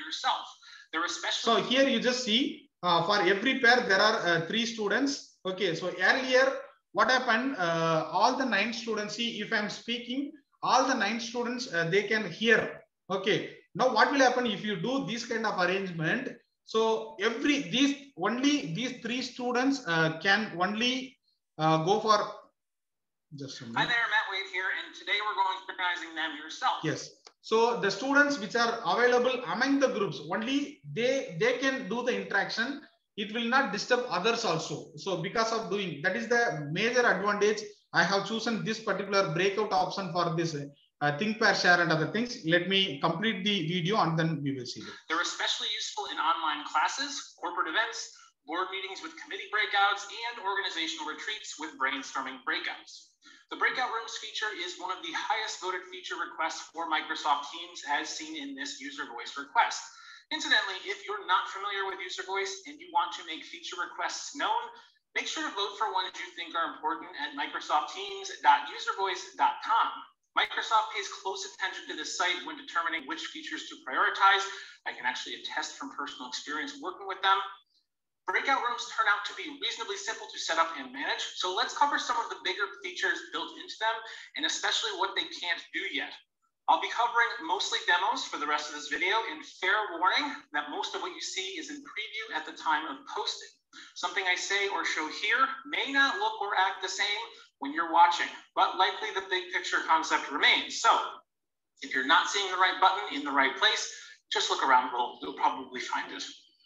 So here you just see for every pair, there are 3 students. Okay, so earlier, what happened, all the 9 students, see if I'm speaking, all the 9 students, they can hear. Okay, now what will happen if you do this kind of arrangement? So only these 3 students can only go for just a minute. Hi there, Matt Wade here, and today we're going to be recognizing them yourself. Yes. So the students which are available among the groups, only they can do the interaction. It will not disturb others also. So because of doing that is the major advantage. I have chosen this particular breakout option for this think, pair, share and other things. Let me complete the video and then we will see it. They're especially useful in online classes, corporate events, board meetings with committee breakouts, and organizational retreats with brainstorming breakouts. The breakout rooms feature is one of the highest voted feature requests for Microsoft Teams as seen in this user voice request. Incidentally, if you're not familiar with user voice and you want to make feature requests known, make sure to vote for ones you think are important at microsoftteams.uservoice.com. Microsoft pays close attention to this site when determining which features to prioritize. I can actually attest from personal experience working with them. Breakout rooms turn out to be reasonably simple to set up and manage. So let's cover some of the bigger features built into them and especially what they can't do yet. I'll be covering mostly demos for the rest of this video, and fair warning that most of what you see is in preview at the time of posting. Something I say or show here may not look or act the same when you're watching, but likely the big picture concept remains. So if you're not seeing the right button in the right place, just look around a little, you'll probably find it.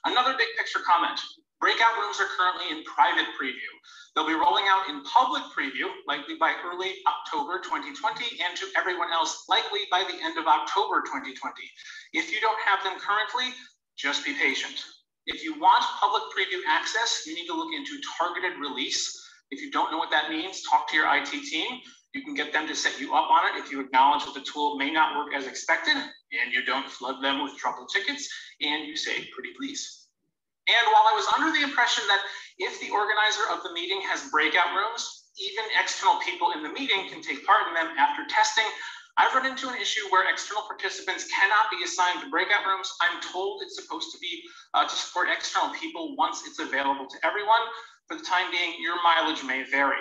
Another big picture comment. Breakout rooms are currently in private preview. They'll be rolling out in public preview, likely by early October 2020, and to everyone else, likely by the end of October 2020. If you don't have them currently, just be patient. If you want public preview access, you need to look into targeted release. If you don't know what that means, talk to your IT team. You can get them to set you up on it if you acknowledge that the tool may not work as expected, and you don't flood them with trouble tickets, and you say pretty please. And while I was under the impression that if the organizer of the meeting has breakout rooms, even external people in the meeting can take part in them after testing, I've run into an issue where external participants cannot be assigned to breakout rooms. I'm told it's supposed to be to support external people once it's available to everyone. For the time being, your mileage may vary.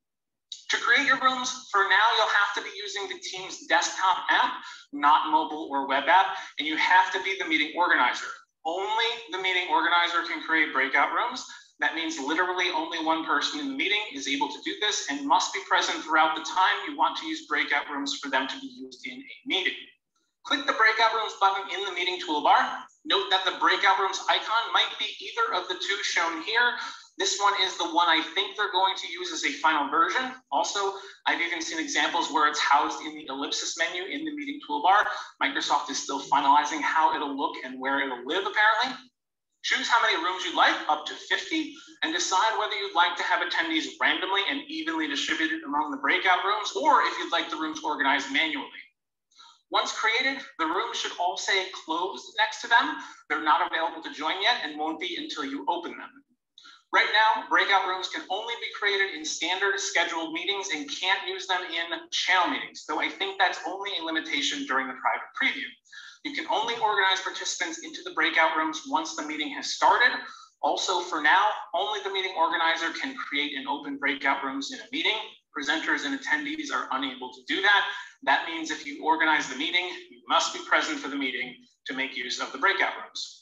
To create your rooms, for now, you'll have to be using the Teams desktop app, not mobile or web app, and you have to be the meeting organizer. Only the meeting organizer can create breakout rooms. That means literally only one person in the meeting is able to do this and must be present throughout the time you want to use breakout rooms for them to be used in a meeting. Click the breakout rooms button in the meeting toolbar. Note that the breakout rooms icon might be either of the two shown here. This one is the one I think they're going to use as a final version. Also, I've even seen examples where it's housed in the ellipsis menu in the meeting toolbar. Microsoft is still finalizing how it'll look and where it'll live, apparently. Choose how many rooms you'd like, up to 50, and decide whether you'd like to have attendees randomly and evenly distributed among the breakout rooms, or if you'd like the rooms organized manually. Once created, the rooms should all say closed next to them. They're not available to join yet and won't be until you open them. Right now, breakout rooms can only be created in standard scheduled meetings and can't use them in channel meetings, though I think that's only a limitation during the private preview. You can only organize participants into the breakout rooms once the meeting has started. Also, for now, only the meeting organizer can create and open breakout rooms in a meeting. Presenters and attendees are unable to do that. That means if you organize the meeting, you must be present for the meeting to make use of the breakout rooms.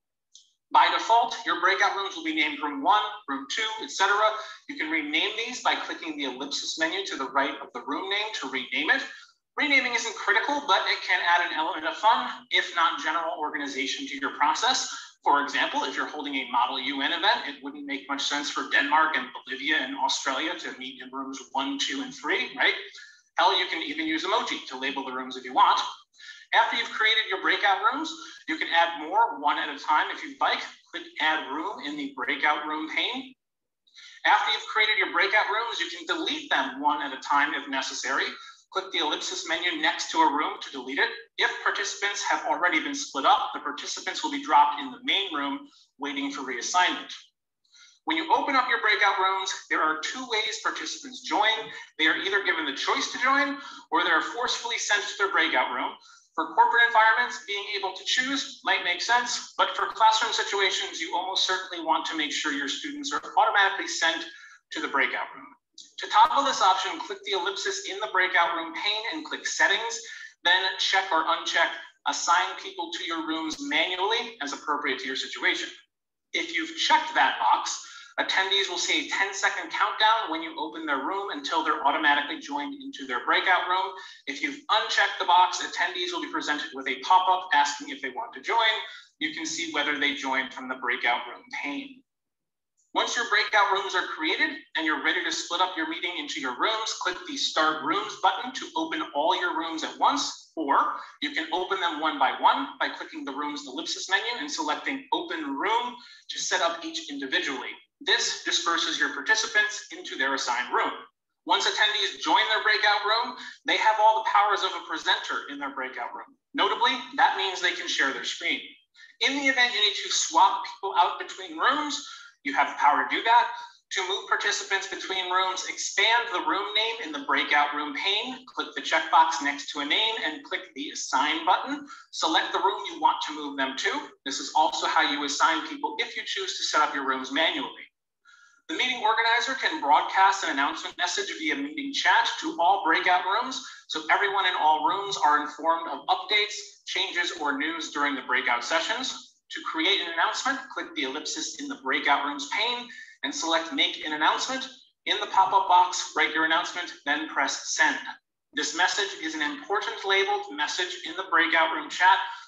By default, your breakout rooms will be named room 1, room 2, etc. You can rename these by clicking the ellipsis menu to the right of the room name to rename it. Renaming isn't critical, but it can add an element of fun, if not general organization to your process. For example, if you're holding a Model UN event, it wouldn't make much sense for Denmark and Bolivia and Australia to meet in rooms 1, 2, and 3, right? Hell, you can even use emoji to label the rooms if you want. After you've created your breakout rooms, you can add more one at a time if you'd like. Click Add Room in the breakout room pane. After you've created your breakout rooms, you can delete them one at a time if necessary. Click the ellipsis menu next to a room to delete it. If participants have already been split up, the participants will be dropped in the main room waiting for reassignment. When you open up your breakout rooms, there are two ways participants join. They are either given the choice to join or they're forcefully sent to their breakout room. For corporate environments, being able to choose might make sense, but for classroom situations, you almost certainly want to make sure your students are automatically sent to the breakout room. To toggle this option, click the ellipsis in the breakout room pane and click Settings, then check or uncheck Assign people to your rooms manually as appropriate to your situation. If you've checked that box, attendees will see a 10-second countdown when you open their room until they're automatically joined into their breakout room. If you've unchecked the box, attendees will be presented with a pop-up asking if they want to join. You can see whether they joined from the breakout room pane. Once your breakout rooms are created and you're ready to split up your meeting into your rooms, click the Start Rooms button to open all your rooms at once, or you can open them one by clicking the Rooms ellipsis menu and selecting Open Room to set up each individually. This disperses your participants into their assigned room. Once attendees join their breakout room, they have all the powers of a presenter in their breakout room. Notably, that means they can share their screen. In the event you need to swap people out between rooms, you have the power to do that. To move participants between rooms, expand the room name in the breakout room pane, click the checkbox next to a name and click the Assign button. Select the room you want to move them to. This is also how you assign people if you choose to set up your rooms manually. The meeting organizer can broadcast an announcement message via meeting chat to all breakout rooms, so everyone in all rooms are informed of updates, changes, or news during the breakout sessions. To create an announcement, click the ellipsis in the breakout rooms pane and select Make an Announcement. In the pop-up box, write your announcement, then press Send. This message is an important labeled message in the breakout room chat,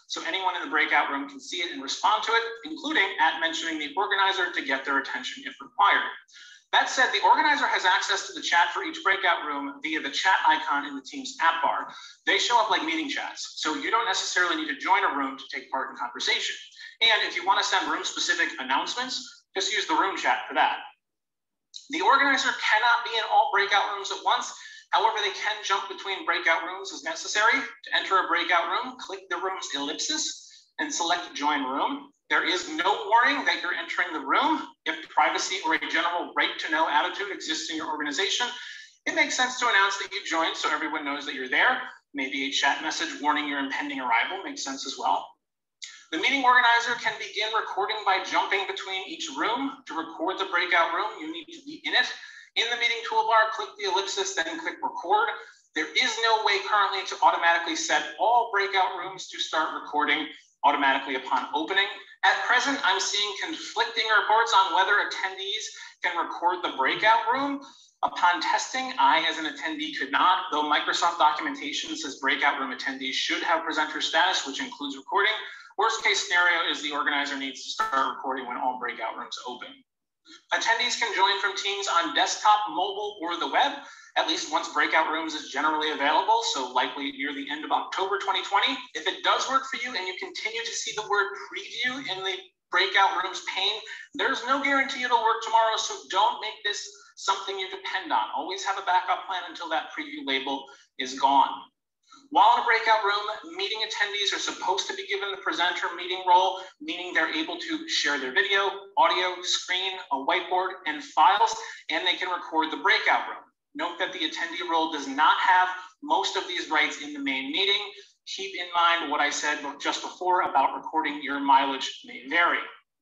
so anyone in the breakout room can see it and respond to it, including at mentioning the organizer to get their attention if required. That said, the organizer has access to the chat for each breakout room via the chat icon in the Teams app bar. They show up like meeting chats, so you don't necessarily need to join a room to take part in conversation. And if you want to send room-specific announcements, just use the room chat for that. The organizer cannot be in all breakout rooms at once. However, they can jump between breakout rooms as necessary. To enter a breakout room, click the room's ellipsis and select Join Room. There is no warning that you're entering the room. If privacy or a general right-to-know attitude exists in your organization, it makes sense to announce that you joined so everyone knows that you're there. Maybe a chat message warning your impending arrival makes sense as well. The meeting organizer can begin recording by jumping between each room. To record the breakout room, you need to be in it. In the meeting toolbar, click the ellipsis, then click record. There is no way currently to automatically set all breakout rooms to start recording automatically upon opening. At present, I'm seeing conflicting reports on whether attendees can record the breakout room. Upon testing, I, as an attendee, could not, though Microsoft documentation says breakout room attendees should have presenter status, which includes recording. Worst case scenario is the organizer needs to start recording when all breakout rooms open. Attendees can join from Teams on desktop, mobile, or the web. At least once breakout rooms is generally available, so likely near the end of October 2020. If it does work for you and you continue to see the word preview in the breakout rooms pane, there's no guarantee it'll work tomorrow, so don't make this something you depend on. Always have a backup plan until that preview label is gone. While in a breakout room, meeting attendees are supposed to be given the presenter meeting role, meaning they're able to share their video, audio, screen, a whiteboard, and files, and they can record the breakout room. Note that the attendee role does not have most of these rights in the main meeting. Keep in mind what I said just before about recording your mileage may vary.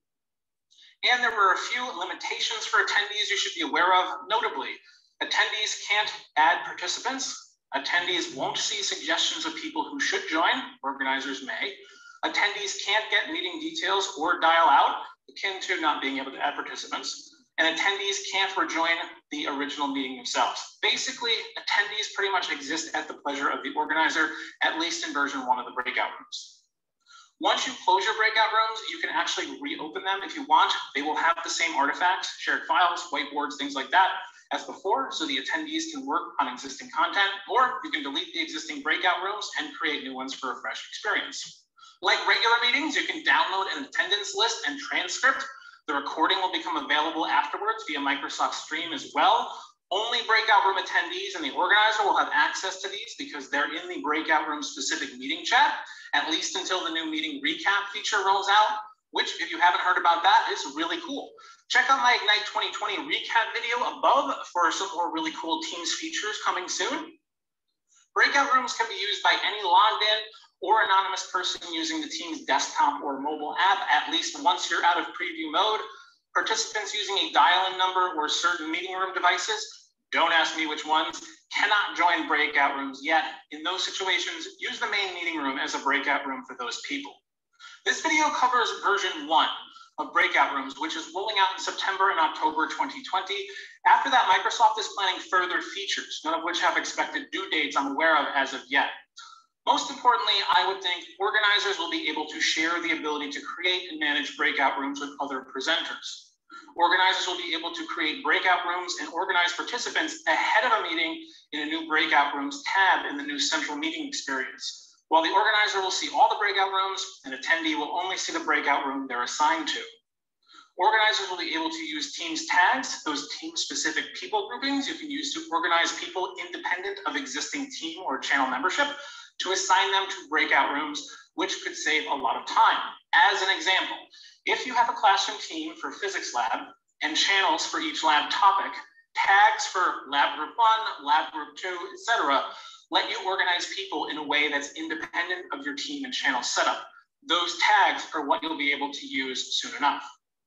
And there were a few limitations for attendees you should be aware of. Notably, attendees can't add participants. Attendees won't see suggestions of people who should join, organizers may. Attendees can't get meeting details or dial out, akin to not being able to add participants. And attendees can't rejoin the original meeting themselves. Basically, attendees pretty much exist at the pleasure of the organizer, at least in version 1 of the breakout rooms. Once you close your breakout rooms, you can actually reopen them if you want. They will have the same artifacts, shared files, whiteboards, things like that as before, so the attendees can work on existing content, or you can delete the existing breakout rooms and create new ones for a fresh experience. Like regular meetings, you can download an attendance list and transcript. The recording will become available afterwards via Microsoft Stream as well. Only breakout room attendees and the organizer will have access to these because they're in the breakout room specific meeting chat, at least until the new meeting recap feature rolls out, which, if you haven't heard about that, is really cool. Check out my Ignite 2020 recap video above for some more really cool Teams features coming soon. Breakout rooms can be used by any logged in or anonymous person using the Teams desktop or mobile app, at least once you're out of preview mode. Participants using a dial-in number or certain meeting room devices, don't ask me which ones, cannot join breakout rooms yet. In those situations, use the main meeting room as a breakout room for those people. This video covers version 1 of breakout rooms, which is rolling out in September and October 2020. After that, Microsoft is planning further features, none of which have expected due dates I'm aware of as of yet. Most importantly, I would think organizers will be able to share the ability to create and manage breakout rooms with other presenters. Organizers will be able to create breakout rooms and organize participants ahead of a meeting in a new breakout rooms tab in the new central meeting experience. While the organizer will see all the breakout rooms, an attendee will only see the breakout room they're assigned to. Organizers will be able to use Teams tags, those team-specific people groupings you can use to organize people independent of existing team or channel membership, to assign them to breakout rooms, which could save a lot of time. As an example, if you have a classroom team for physics lab and channels for each lab topic, tags for lab group 1, lab group 2, etc., let you organize people in a way that's independent of your team and channel setup. Those tags are what you'll be able to use soon enough.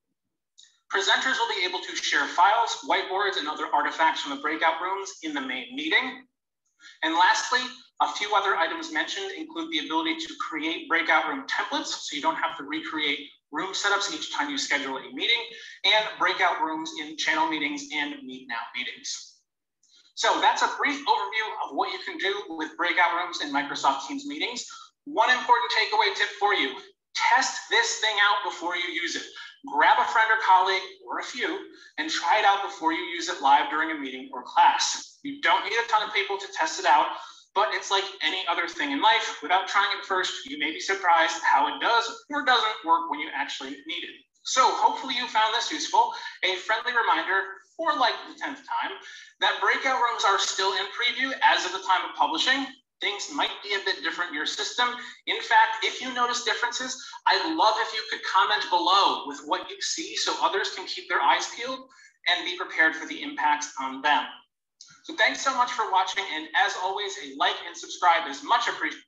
Presenters will be able to share files, whiteboards, and other artifacts from the breakout rooms in the main meeting. And lastly, a few other items mentioned include the ability to create breakout room templates, so you don't have to recreate room setups each time you schedule a meeting, and breakout rooms in channel meetings and Meet Now meetings. So that's a brief overview of what you can do with breakout rooms in Microsoft Teams meetings. One important takeaway tip for you: test this thing out before you use it. Grab a friend or colleague, or a few, and try it out before you use it live during a meeting or class. You don't need a ton of people to test it out, but it's like any other thing in life. Without trying it first, you may be surprised how it does or doesn't work when you actually need it. So hopefully you found this useful. A friendly reminder, for like the 10th time, that breakout rooms are still in preview as of the time of publishing. Things might be a bit different in your system. In fact, if you notice differences, I'd love if you could comment below with what you see so others can keep their eyes peeled and be prepared for the impacts on them. So thanks so much for watching. And as always, a like and subscribe is much appreciated.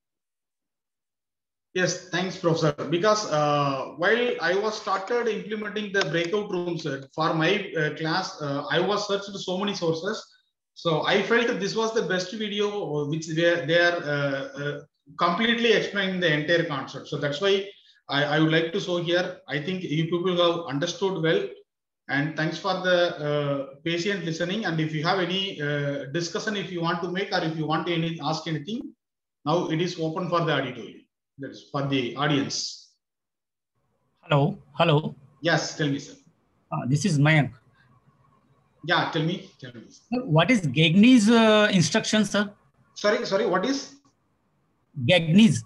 Yes, thanks, Professor. Because while I was started implementing the breakout rooms for my class, I was searching so many sources. So I felt this was the best video which they are completely explaining the entire concept. So that's why I would like to show here. I think you people have understood well, and thanks for the patient listening. And if you have any discussion, if you want to make, or if you want to ask anything, now it is open for the auditorium. That is for the audience. Hello. Hello. Yes, tell me, sir. This is Mayank. Yeah, tell me. What is Gagne's instruction, sir? Sorry, what is? Gagne's.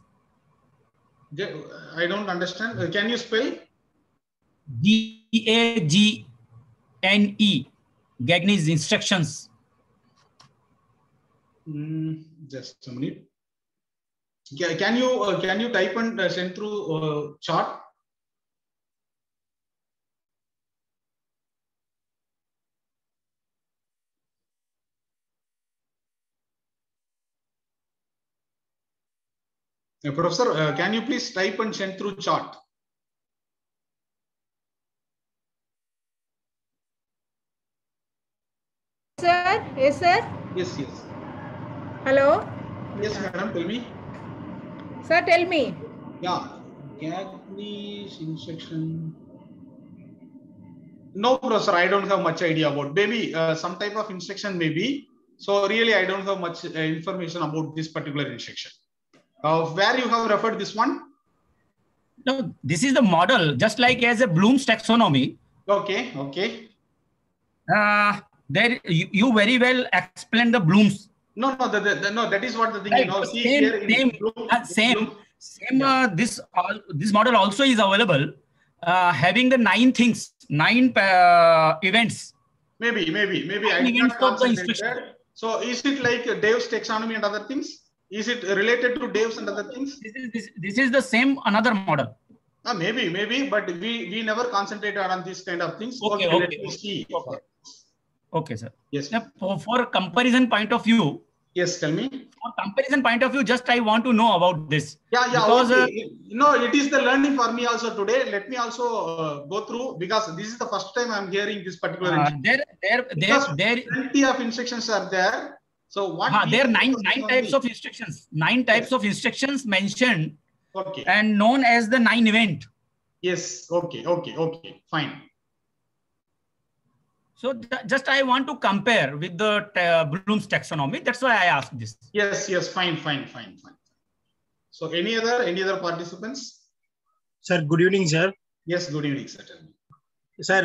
I don't understand. Can you spell? Gagne. Gagne's instructions. Just a minute. Can you type and send through chat? Professor, can you please type and send through chat? Sir, yes, sir. Yes. Hello. Yes, madam. Tell me. Sir, tell me. Yeah, Gagne's instruction. No, professor, I don't have much idea about. Maybe some type of instruction, maybe. So really, I don't have much information about this particular instruction. Where you have referred this one? No, this is the model, just like as a Bloom's taxonomy. Okay. There you very well explain the Bloom's. No, that is what the thing. Right. You know, see Same, here same. Yeah. This model also is available, having the 9 things, 9 events. Maybe. I did not concentrate there. So is it like Dave's taxonomy and other things? Is it related to Dave's and other things? This is the same another model. Maybe, but we never concentrated on these kind of things. Okay. Let me see. Okay, sir. Yes. Now, for comparison point of view. Yes, tell me. For comparison point of view, just I want to know about this. Yeah. Because, okay. It is the learning for me also today. Let me also go through, because this is the first time I'm hearing this particular. There plenty of instructions are there. So what? There are nine types of instructions. 9 types of instructions mentioned. Okay. And known as the 9 event. Yes. Okay. Fine. So just I want to compare with the Bloom's taxonomy. That's why I asked this. Yes. Fine. So any other participants? Sir, good evening, sir. Yes, good evening, sir. Sir,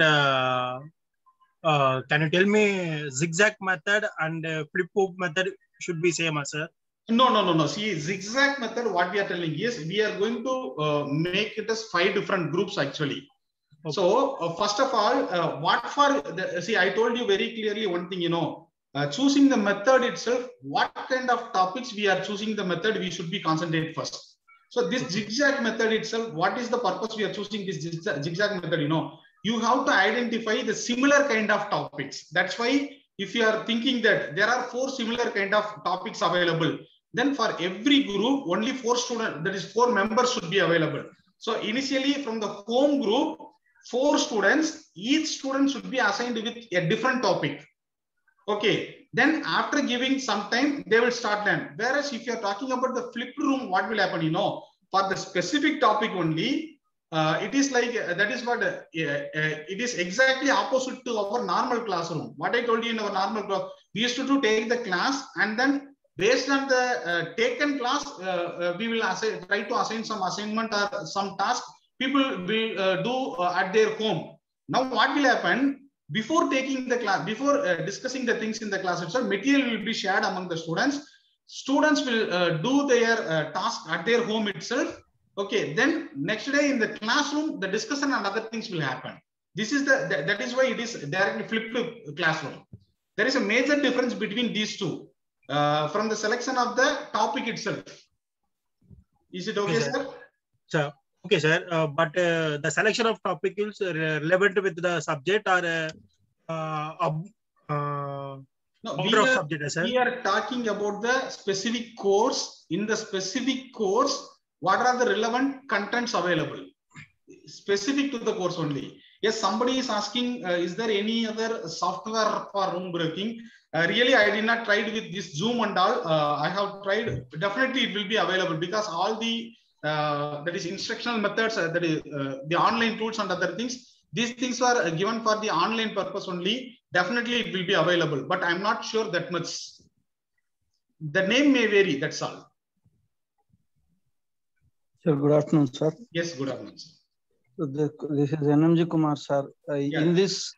can you tell me zigzag method and flip hoop method should be same, sir? No. See, zigzag method, what we are telling is we are going to make it as 5 different groups actually. Okay. So first of all, I told you very clearly one thing, choosing the method itself, what kind of topics we are choosing the method, we should be concentrate first. So this zigzag method itself, what is the purpose we are choosing this zigzag method? You have to identify the similar kind of topics. That's why if you are thinking that there are 4 similar kind of topics available, then for every group, only 4 students, that is 4 members should be available. So initially from the home group, 4 students, each student should be assigned with a different topic. Okay. Then after giving some time, they will start learn. Whereas if you are talking about the flipped room, what will happen? For the specific topic only, it is like, that is what, it is exactly opposite to our normal classroom. What I told you in our normal class, we used to take the class and then Based on the taken class, we will try to assign some assignment or some task. People will do at their home. Now, what will happen? Before taking the class, before discussing the things in the class itself, material will be shared among the students. Students will do their task at their home itself. Okay, then next day in the classroom, the discussion and other things will happen. This is that is why it is directly flipped to classroom. There is a major difference between these two from the selection of the topic itself. Is it okay, sir? So, okay, sir. But the selection of topic is relevant with the subject or no, we are talking about the specific course. In the specific course, what are the relevant contents available? Specific to the course only. Yes, somebody is asking, is there any other software for room breaking? Really, I did not try with this Zoom and all. I have tried. Definitely, it will be available because all the that is instructional methods, that is the online tools and other things. These things are given for the online purpose only. Definitely, it will be available, but I'm not sure that much. The name may vary. That's all. Sir, good afternoon, sir. Yes, good afternoon, sir. So this is NMG Kumar, sir. Yeah. In this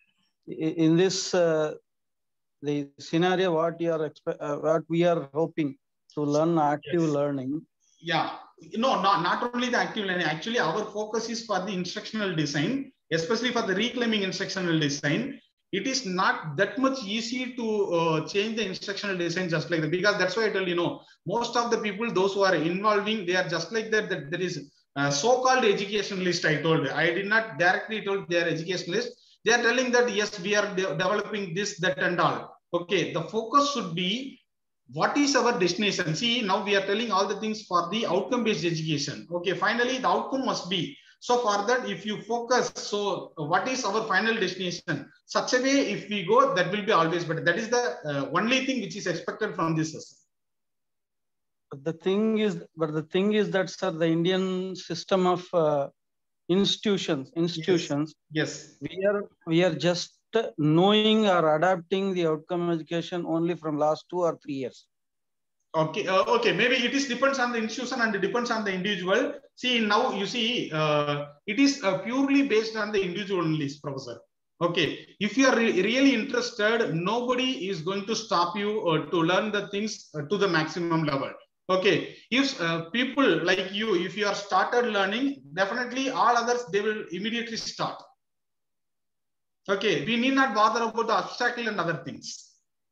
the scenario, what we are hoping to learn active learning. Yeah, no, not only the active learning. Actually, our focus is for the instructional design, especially for the reclaiming instructional design. It is not that much easy to change the instructional design just like that, because that's why I tell you, most of the people, those who are involving, they are just like that. That there is so-called educationalist. I told, I did not directly told they are educationalist. They are telling that yes, we are developing this, that, and all. Okay, the focus should be what is our destination. See, now we are telling all the things for the outcome-based education. Okay, finally the outcome must be. So for that, if you focus, so what is our final destination? Such a way, if we go, that will be always better. That is the only thing which is expected from this system. But the thing is that, sir, the Indian system of institutions. Yes. We are just knowing or adapting the outcome education only from last 2 or 3 years. Okay. Okay. Maybe it is depends on the institution and it depends on the individual. See, now you see, it is purely based on the individual only, Professor. Okay. If you are really interested, nobody is going to stop you to learn the things to the maximum level. Okay. If people like you, if you are started learning, definitely all others, they will immediately start. Okay. We need not bother about the obstacle and other things.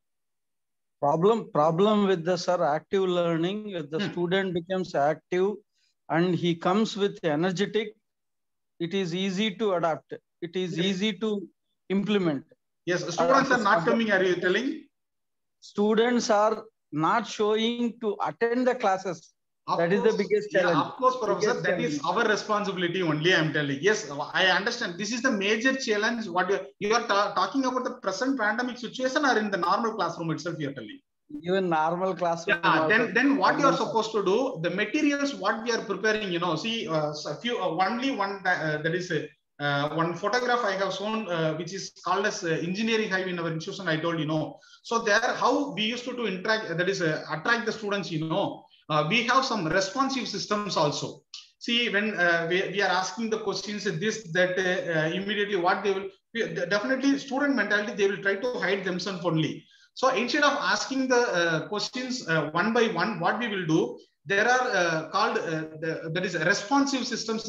Problem with the, sir, active learning, if the student becomes active and he comes with energetic, it is easy to adapt. It is easy to implement. Yes, students are not coming, are you telling? Students are not showing to attend the classes. That is the biggest challenge. Yeah, of course, Professor, that is our responsibility only, I'm telling. Yes, I understand. This is the major challenge. What you are talking about the present pandemic situation or in the normal classroom itself, you're telling? Even normal classroom. Yeah, then what you are supposed to do, the materials, what we are preparing, see, only one, that is one photograph I have shown, which is called as engineering hive in our institution, I told So there, how we used to interact, that is attract the students, we have some responsive systems also. See, when we are asking the questions, this, that, immediately what they will, definitely student mentality, they will try to hide themselves only. So instead of asking the questions one by one, what we will do, there are called, that is responsive systems.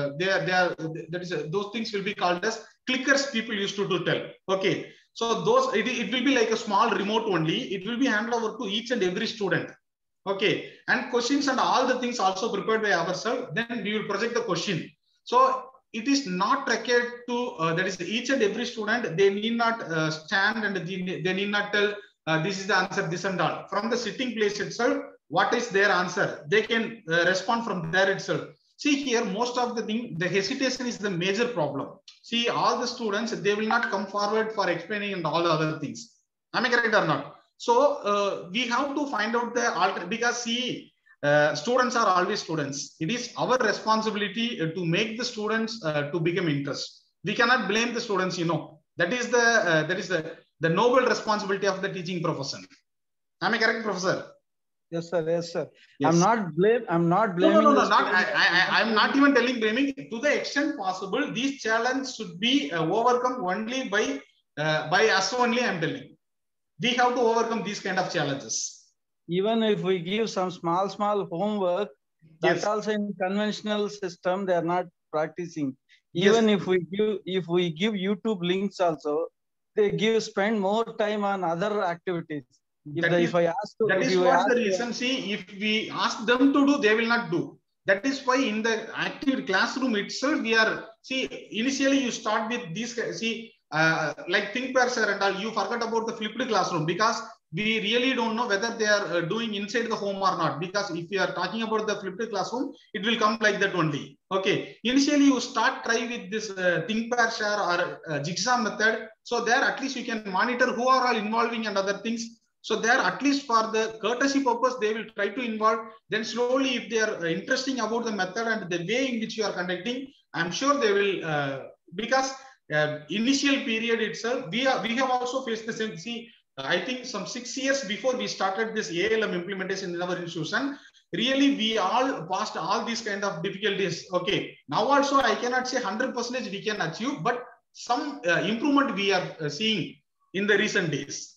Those things will be called as clickers, people used to tell. Okay. So those, it will be like a small remote only. It will be handed over to each and every student. Okay, and questions and all the things also prepared by ourselves, then we will project the question. So it is not required to, that is each and every student, they need not stand and they need not tell this is the answer, this and all. From the sitting place itself, what is their answer? They can respond from there itself. See here, most of the thing, the hesitation is the major problem. See, all the students, they will not come forward for explaining and all the other things. Am I correct or not? So we have to find out the alternative, because see, students are always students. It is our responsibility to make the students to become interested. We cannot blame the students, That is the noble responsibility of the teaching profession. Am I correct, Professor? Yes, sir. Yes, sir. Yes. I'm not blaming. No, the not. students. I'm not even telling blaming. To the extent possible, these challenges should be overcome only by us only. I'm telling. We have to overcome these kind of challenges. Even if we give some small homework, Yes. that's also in conventional system they are not practicing. Yes. Even if we give YouTube links also, they spend more time on other activities. That is what the reason. See, if we ask them to do, they will not do. That is why in the active classroom itself, we are, see, initially you start with these, see, like ThinkPair sir and all, you forgot about the flipped classroom because we really don't know whether they are doing inside the home or not. Because if you are talking about the flipped classroom, it will come like that only. Okay. Initially, you try with this ThinkPair share or Jigsaw method. So there, at least you can monitor who are all involving and other things. So there, at least for the courtesy purpose, they will try to involve. Then slowly, if they are interesting about the method and the way in which you are conducting, I'm sure they will, because initial period itself, we have also faced the same. See, I think some 6 years before we started this ALM implementation in our institution, really we all passed all these kind of difficulties. Okay, now also I cannot say 100% we can achieve, but some improvement we are seeing in the recent days.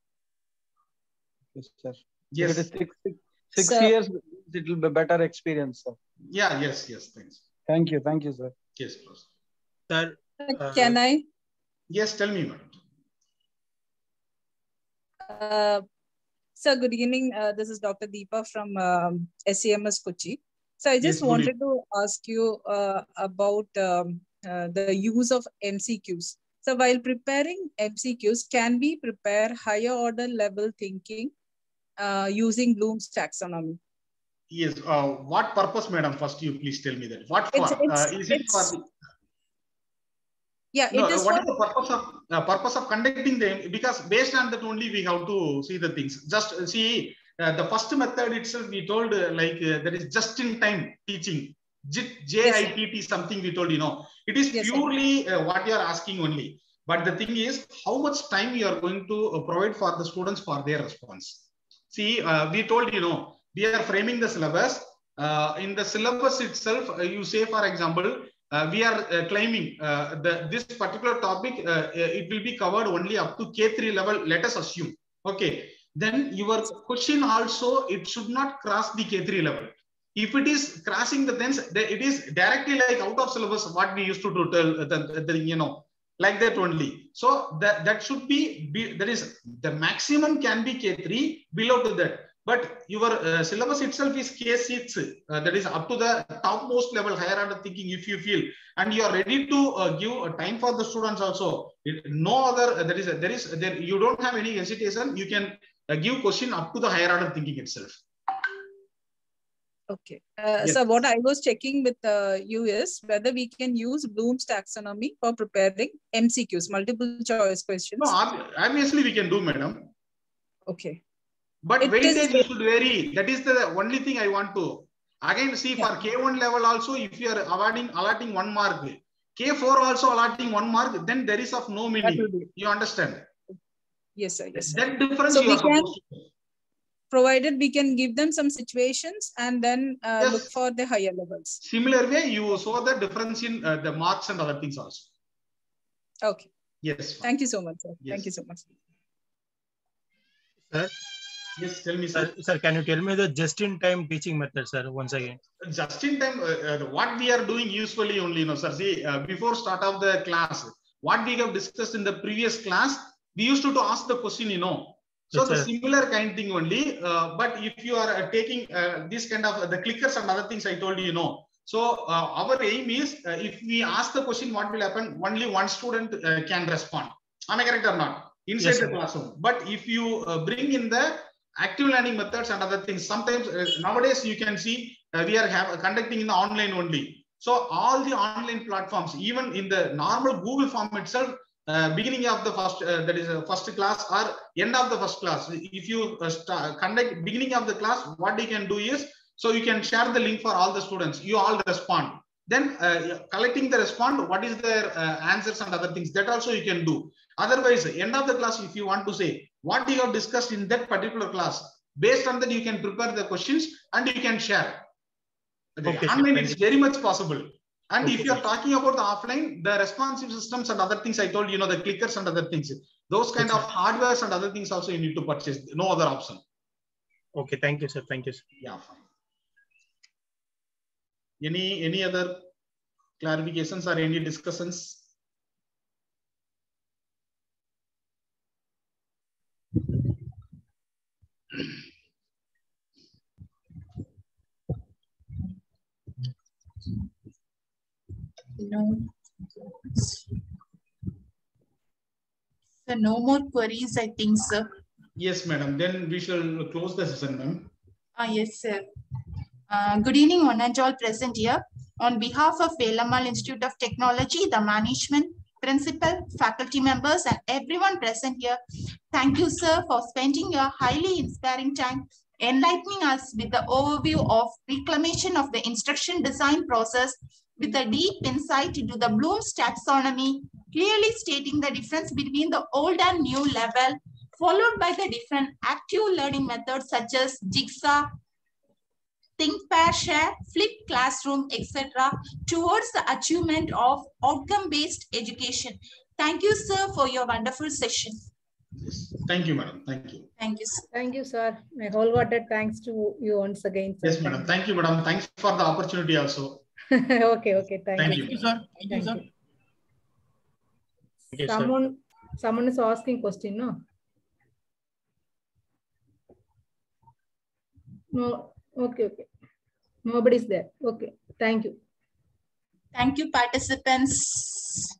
Yes, sir. Yes. If it is six years, it will be better experience, sir. Yeah, yes, thanks. Thank you, sir. Yes, please. Sir, can I? Yes, tell me, madam. Sir, good evening. This is Dr. Deepa from SCMS Kochi. So I just wanted to ask you about the use of MCQs. So while preparing MCQs, can we prepare higher order level thinking using Bloom's taxonomy? Yes. What purpose, madam? First, you please tell me that. What for? Is it for the... Yeah, no, it is. What is the purpose of conducting them? Because based on that only we have to see the things. Just see the first method itself. We told there is just in time teaching. JITT something we told, it is purely what you are asking only. But the thing is, how much time you are going to provide for the students for their response. See, we told, we are framing the syllabus. In the syllabus itself, you say, for example, we are claiming this particular topic, it will be covered only up to K3 level, let us assume. Okay. Then your question also, it should not cross the K3 level. If it is crossing the things, it is directly like out of syllabus, what we used to do, like that only. So that should be, that is the maximum can be K3, below to that. But your syllabus itself is K6, that is up to the topmost level, higher order thinking, if you feel, and you are ready to give time for the students also. No other, you don't have any hesitation, you can give question up to the higher order thinking itself. Okay. So what I was checking with you is whether we can use Bloom's taxonomy for preparing MCQs, multiple choice questions. No, obviously we can do, madam. Okay. But weightage you should vary. That is the only thing I want to. Again, see, for K1 level also, if you are allotting 1 mark, K4 also allotting 1 mark, then there is of no meaning. You understand? Yes, sir. Yes, sir. That difference so you are supposed to. Provided we can give them some situations and then look for the higher levels. Similar way, you saw the difference in the marks and other things also. Okay. Yes. Thank you so much, sir. Yes. Thank you so much. Sir? Yes, tell me, sir. Sir, can you tell me the just-in-time teaching method, sir, once again? Just-in-time, what we are doing usually only, sir. See, before start of the class, what we have discussed in the previous class, we used to ask the question, So yes, the sir. similar kind thing only, but if you are taking this kind of the clickers and other things I told you, So our aim is, if we ask the question, what will happen? Only one student can respond. Am I correct or not? Inside the classroom. But if you bring in the active learning methods and other things, sometimes nowadays you can see we are conducting in the online only. So all the online platforms, even in the normal Google form itself, beginning of the first, that is first class or end of the first class. If you conduct beginning of the class, what you can do is, so you can share the link for all the students. You all respond. Then collecting the response, what is their answers and other things, that also you can do. Otherwise, end of the class, if you want to say what you have discussed in that particular class, Based on that, you can prepare the questions and you can share. Okay, Online, it's very much possible. And Okay, if you're talking about the offline, the responsive systems and other things I told you, the clickers and other things, those kind of hardwares and other things also you need to purchase. No other option. Okay, thank you, sir. Thank you, sir. Yeah, fine. Any other clarifications or any discussions? No. So no more queries, I think, sir. Yes, madam. Then we shall close the session, ma'am. Yes, sir. Good evening, one and all present here. On behalf of Velamal Institute of Technology, the management, principal, faculty members, and everyone present here, thank you, sir, for spending your highly inspiring time enlightening us with the overview of reclamation of the instruction design process with a deep insight into the Bloom's taxonomy, clearly stating the difference between the old and new level, followed by the different active learning methods such as Jigsaw, Think, Pair, Share, Flipped Classroom, etc. towards the achievement of outcome-based education. Thank you, sir, for your wonderful session. Yes. Thank you, madam. Thank you. Thank you, sir. Thank you, sir. My wholehearted thanks to you once again, sir. Yes, madam. Thank you, madam. Thanks for the opportunity also. Okay. Thank you. Thank you, sir. Thank you, sir. Thank you, sir. Someone is asking question, no? No. Okay. Nobody's there. Okay. Thank you. Thank you, participants.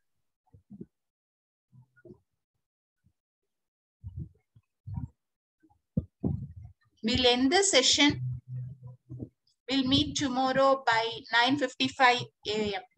We'll end the session. We'll meet tomorrow by 9:55 a.m.